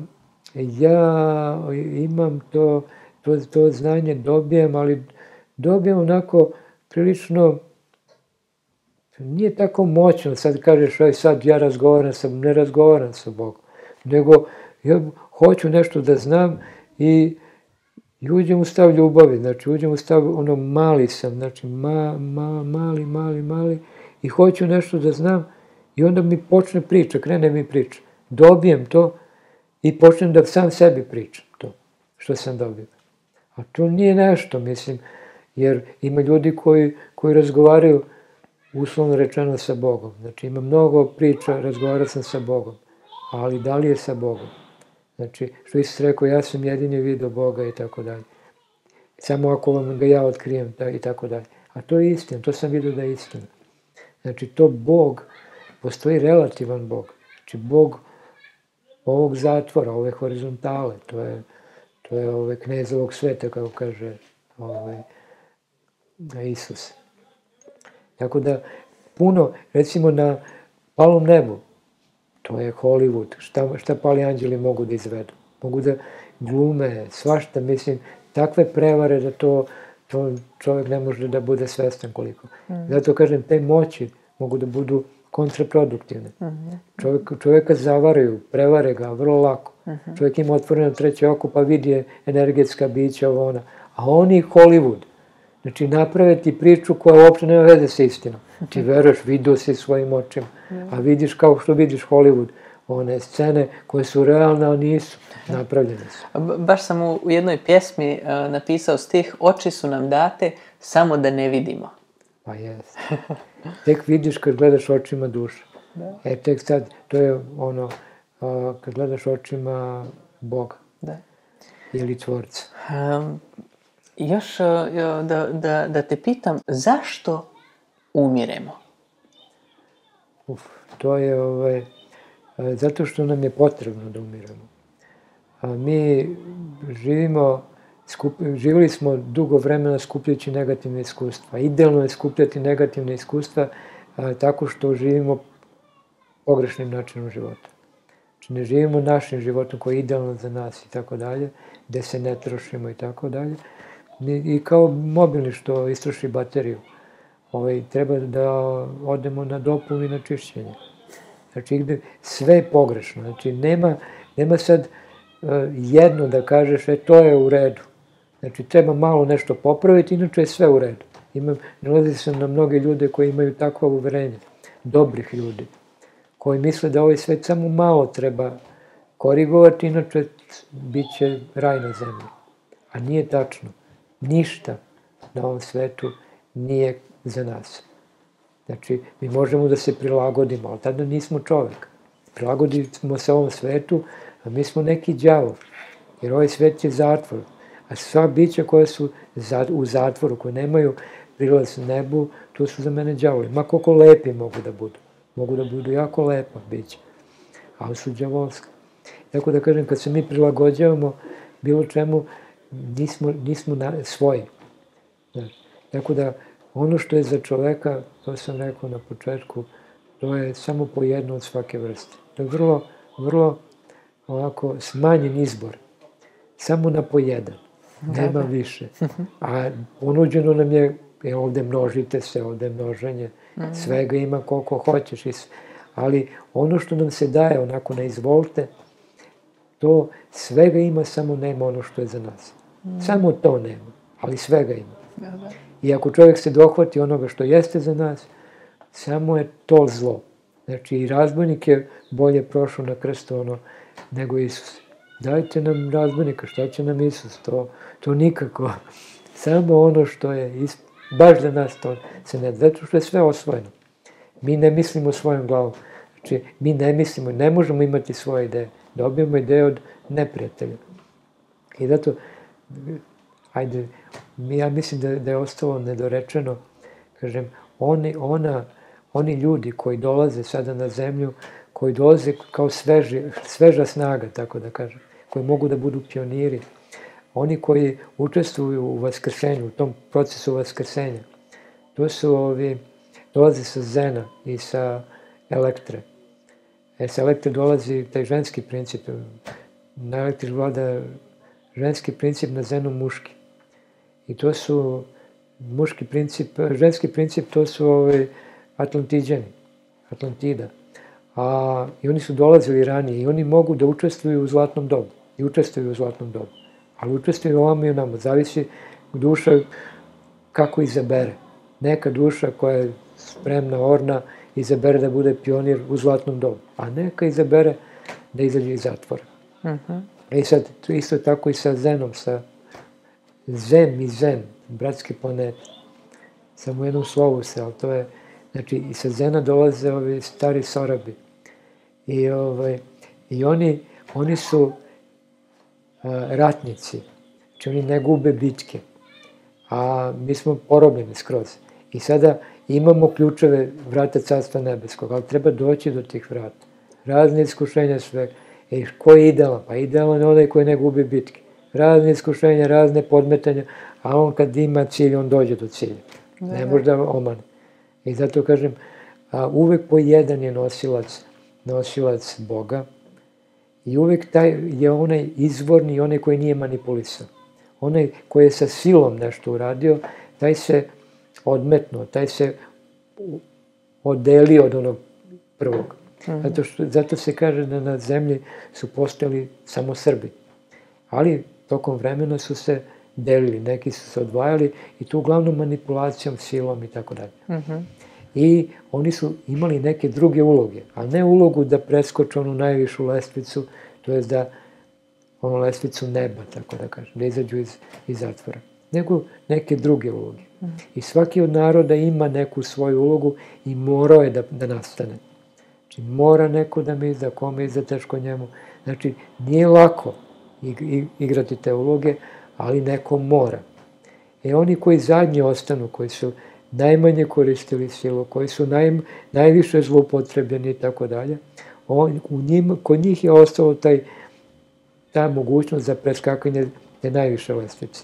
ja imam to, to, to znanje, dobijem, ali dobijem onako prilično, nije tako moćno, sad kažeš, aj sad ja razgovaram sa, ne razgovaram sa Bogom, nego ja hoću nešto da znam i, i uđem u stav ljubavi, znači uđem u stav, ono, mali sam, znači ma, ma, mali, mali, mali, i hoću nešto da znam i onda mi počne priča, krene mi priča. Dobijem to i počnem da sam sebi pričam to što sam dobio. A to nije nešto, mislim, jer ima ljudi koji, koji razgovaraju uslovno rečeno sa Bogom. Znači ima mnogo priča, razgovarao sam sa Bogom, ali da li je sa Bogom? Znači, što Isus rekao, ja sam jedini video Boga i tako dalje. Samo ako vam ga ja otkrijem i tako dalje. A to je istina, to sam vidio da je istina. Znači, to Bog, postoji relativan Bog. Znači, Bog ovog zatvora, ove horizontale, to je, to je ove knez ovog sveta, kako kaže ove, Isus. Tako da, puno, recimo na palom nebu, to je Hollywood, šta, šta pali anđeli mogu da izvedu? Mogu da glume, svašta, mislim, takve prevare da to, to čovjek ne može da bude svestan koliko. Mm. Zato kažem, te moći mogu da budu kontraproduktivne. Mm-hmm. Čovjek, čovjeka zavaraju, prevare ga vrlo lako. Mm-hmm. Čovjek ima otvoreno treće oko pa vidi energetska bića, ovo ona. A oni Hollywood, znači naprave ti priču koja uopće nema veze sa istinom. Ti veruješ, vidio si svojim očima, a vidiš kao što vidiš Hollywood, one scene koje su realne, a nisu, napravljene su.
Baš sam u jednoj pjesmi uh, napisao stih, oči su nam date samo da ne vidimo.
Pa jest. Tek vidiš kad gledaš očima duše. Da. E tek sad, to je ono, uh, kad gledaš očima Boga. Da. Ili Tvorca.
Um, još uh, da, da, da te pitam, zašto umiremo?
Uf, to je ovaj, zato što nam je potrebno da umiremo. A mi živimo, skup, živjeli smo dugo vremena skupljajući negativne iskustva. Idealno je skupljati negativne iskustva a, tako što živimo pogrešnim načinom života. Znači ne živimo našim životom koji je idealno za nas i tako dalje, gde se ne trošimo i tako dalje. I kao mobilni što istroši bateriju. Ovaj, treba da odemo na dopunu i na čišćenje. Znači, sve je pogrešno. Znači, nema, nema sad uh, jedno da kažeš, e, to je u redu. Znači, treba malo nešto popraviti, inače je sve u redu. Imam, nalazi se na mnoge ljude koji imaju takvo uverenje, dobrih ljudi, koji misle da ovaj svet samo malo treba korigovati, inače bit će raj na zemlji. A nije tačno. Ništa na ovom svetu nije za nas. Znači, mi možemo da se prilagodimo, ali tada nismo čovek. Prilagodimo se ovom svetu, a mi smo neki đavo. Jer ovaj svet je zatvor. A sva bića koja su u zatvoru, koje nemaju prilaz nebu, to su za mene đavoli. Ma koliko lepi mogu da budu. Mogu da budu jako lepa bića, ali su đavolska. Tako da kažem, kad se mi prilagođavamo bilo čemu, nismo, nismo na, svoji. Znači, tako da, ono što je za čoveka, to sam rekao na početku, to je samo po jedno od svake vrste. To je vrlo, vrlo ovako smanjen izbor. Samo na po jedan. Nema više. A ponuđeno nam je, je ovde množite se, ovde množenje, svega ima koliko hoćeš. Ali ono što nam se daje onako na izvolte, to svega ima, samo nema ono što je za nas. Samo to nema, ali svega ima. I ako čovjek se dohvati onoga što jeste za nas, samo je to zlo. Znači i razbojnik je bolje prošao na krstu ono nego Isus. Dajte nam razbojnika, šta će nam Isus? To, to nikako. Samo ono što je isp... baš za nas to se ne... Zato što je sve osvojeno. Mi ne mislimo svojom glavom. Znači mi ne mislimo, ne možemo imati svoje ideje. Dobijemo ideje od neprijatelja. I zato, ajde, ja mislim da, da je ostalo nedorečeno, kažem, oni, ona, oni ljudi koji dolaze sada na zemlju, koji dolaze kao sveži, sveža snaga, tako da kažem, koji mogu da budu pioniri, oni koji učestvuju u vaskrsenju, u tom procesu vaskrsenja, to su ovi, dolaze sa Zena i sa Elektre. E, sa Elektre dolazi taj ženski princip, na Elektri vlada ženski princip, na Zenu muški. I to su muški princip, ženski princip, to su ovi Atlantiđani, Atlantida. A, i oni su dolazili ranije i oni mogu da učestvuju u zlatnom dobu. I učestvuju u zlatnom dobu. Ali učestvuju ovamo i onamo. Zavisi duša kako izabere. Neka duša koja je spremna, orna, izabere da bude pionir u zlatnom dobu. A neka izabere da izađe iz zatvora. Uh-huh. I sad, isto tako i sa Zenom, sa Zem i Zen, bratski planet. Samo u jednom slovu se, ali to je, znači, i sa Zena dolaze ovi stari Sorabi. I, ovaj, i oni, oni su a, ratnici, znači oni ne gube bitke, a mi smo porobljeni skroz. I sada imamo ključeve vrata Carstva nebeskog, ali treba doći do tih vrata. Razne iskušenja sve. E, ko je idealan? Pa idealan je onaj koji ne gubi bitke. Razne iskušenja, razne podmetanja, a on kad ima cilj, on dođe do cilja. Ne može da omane. I zato kažem, a, uvek po jedan je nosilac, nosilac Boga i uvek taj je onaj izvorni i onaj koji nije manipulisan. Onaj koji je sa silom nešto uradio, taj se odmetno, taj se odelio od onog prvog. Zato, što, zato se kaže da na zemlji su postali samo Srbi. Ali tokom vremena su se delili, neki su se odvajali i to uglavnom manipulacijom, silom i tako dalje. I oni su imali neke druge uloge, a ne ulogu da preskoče onu najvišu lestvicu, to je da onu lestvicu neba, tako da kažem, da izađu iz, iz zatvora, nego neke druge uloge. I svaki od naroda ima neku svoju ulogu i morao je da, da nastane. Znači, mora neko da mi izda, kome izda, teško njemu. Znači, nije lako igrati te uloge, ali neko mora. E oni koji zadnji ostanu, koji su najmanje koristili silu, koji su naj, najviše zloupotrebljeni i tako dalje, on, u njima, kod njih je ostalo taj, ta mogućnost za preskakanje te najviše lestvice.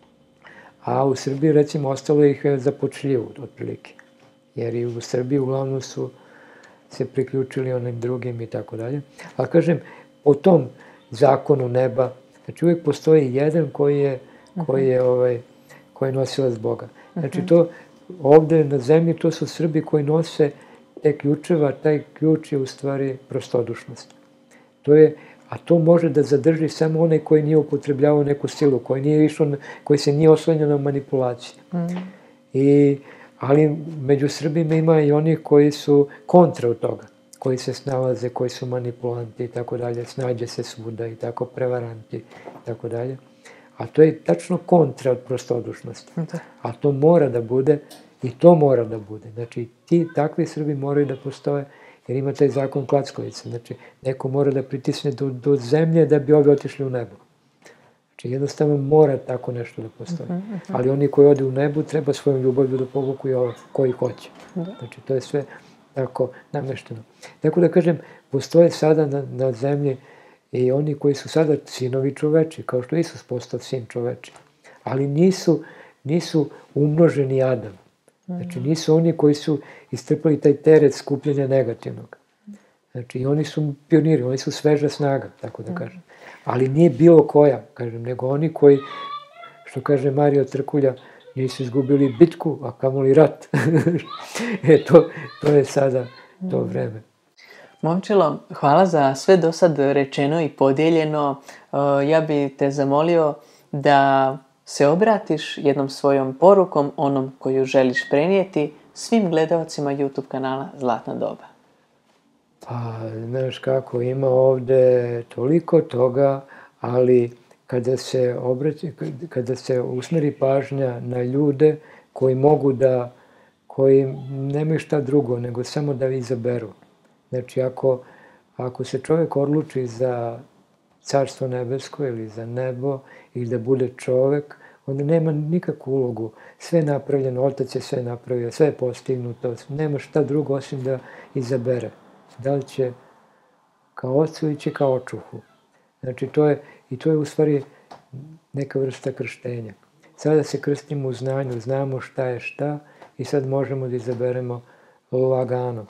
A u Srbiji, recimo, ostalo ih za počljivu, otprilike. Jer i u Srbiji uglavnom su se priključili onim drugim i tako dalje. Ali kažem, po tom zakonu neba, znači uvijek postoji jedan koji je, koji je, ovaj, koji je nosilac Boga. Znači to, ovde na zemlji, to su Srbi koji nose te ključeva, taj ključ je u stvari prostodušnost. To je, a to može da zadrži samo onaj koji nije upotrebljavao neku silu, koji, nije išao, koji se nije oslanjao na manipulaciju. Mm. I, ali među Srbima ima i onih koji su kontra od toga, koji se snalaze, koji su manipulanti i tako dalje, snađe se svuda i tako, prevaranti i tako dalje. A to je tačno kontra od prostodušnosti. A to mora da bude, i to mora da bude. Znači, ti takvi Srbi moraju da postoje, jer ima taj zakon klackovice. Znači, neko mora da pritisne do, do zemlje da bi ovi otišli u nebo. Znači, jednostavno mora tako nešto da postoji. Ali oni koji ode u nebu treba svojom ljubavlju da povuku i ovo koji hoće. Znači, to je sve tako namešteno. Tako da kažem, postoje sada na, na zemlji i oni koji su sada sinovi čoveči, kao što Isus postao sin čoveči. Ali nisu, nisu umnoženi Adam. Znači, nisu oni koji su istrpali taj teret skupljanja negativnog. Znači, i oni su pioniri, oni su sveža snaga, tako da kažem. Ali nije bilo koja, kažem, nego oni koji, što kaže Mario Trkulja, nisu izgubili bitku, a kamoli rat. E, to, to je sada to vreme.
Momčilo, hvala za sve do sad rečeno i podijeljeno. Ja bi te zamolio da se obratiš jednom svojom porukom, onom koju želiš prenijeti svim gledalcima YouTube kanala Zlatna doba.
Pa, znaš kako, ima ovde toliko toga, ali kada se obrati, kada se usmeri pažnja na ljude koji mogu da, koji nemaju šta drugo, nego samo da izaberu. Znači, ako, ako se čovjek odluči za carstvo nebesko ili za nebo, ili da bude čovjek, onda nema nikakvu ulogu. Sve je napravljeno, Otac je sve napravio, sve je postignuto, nema šta drugo osim da izabere. Da li će kao ocu ili će kao očuhu. Znači, to je, i to je u stvari neka vrsta krštenja. Sada se krstimo u znanju, znamo šta je šta i sad možemo da izaberemo lagano.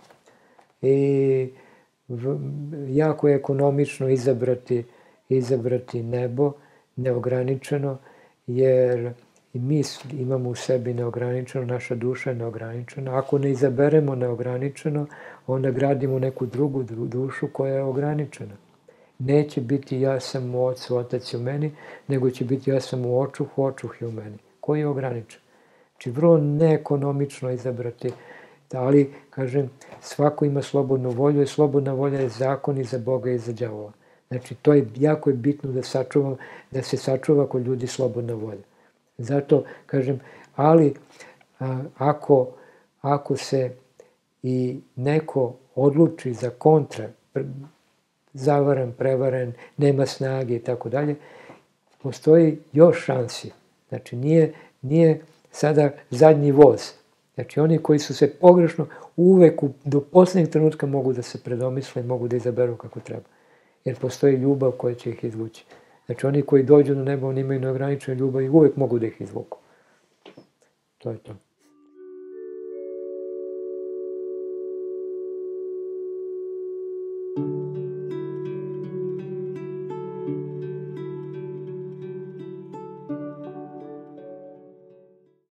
I v, jako je ekonomično izabrati, izabrati nebo neograničeno, jer i mi imamo u sebi neograničeno, naša duša je neograničena. Ako ne izaberemo neograničeno, onda gradimo neku drugu dušu koja je ograničena. Neće biti ja sam u Ocu, Otac je u meni, nego će biti ja sam u očuhu, očuh je u meni. Koji je ograničen? Znači, vrlo neekonomično izabrati. Ali, kažem, svako ima slobodnu volju i slobodna volja je zakon i za Boga i za đavola. Znači, to je jako je bitno da, sačuvam, da se sačuva kod ljudi slobodna volja. Zato, kažem, ali a, ako, ako se i neko odluči za kontra, pre, zavaran, prevaren, nema snage i tako dalje, postoji još šansi. Znači, nije, nije sada zadnji voz. Znači, oni koji su se pogrešno uvek do posljednjeg trenutka mogu da se predomisle i mogu da izaberu kako treba. Jer postoji ljubav koja će ih izvući. Znači, oni koji dođu na nebo, oni imaju neograničenu ljubav i uvek mogu da ih izvuku. To je to.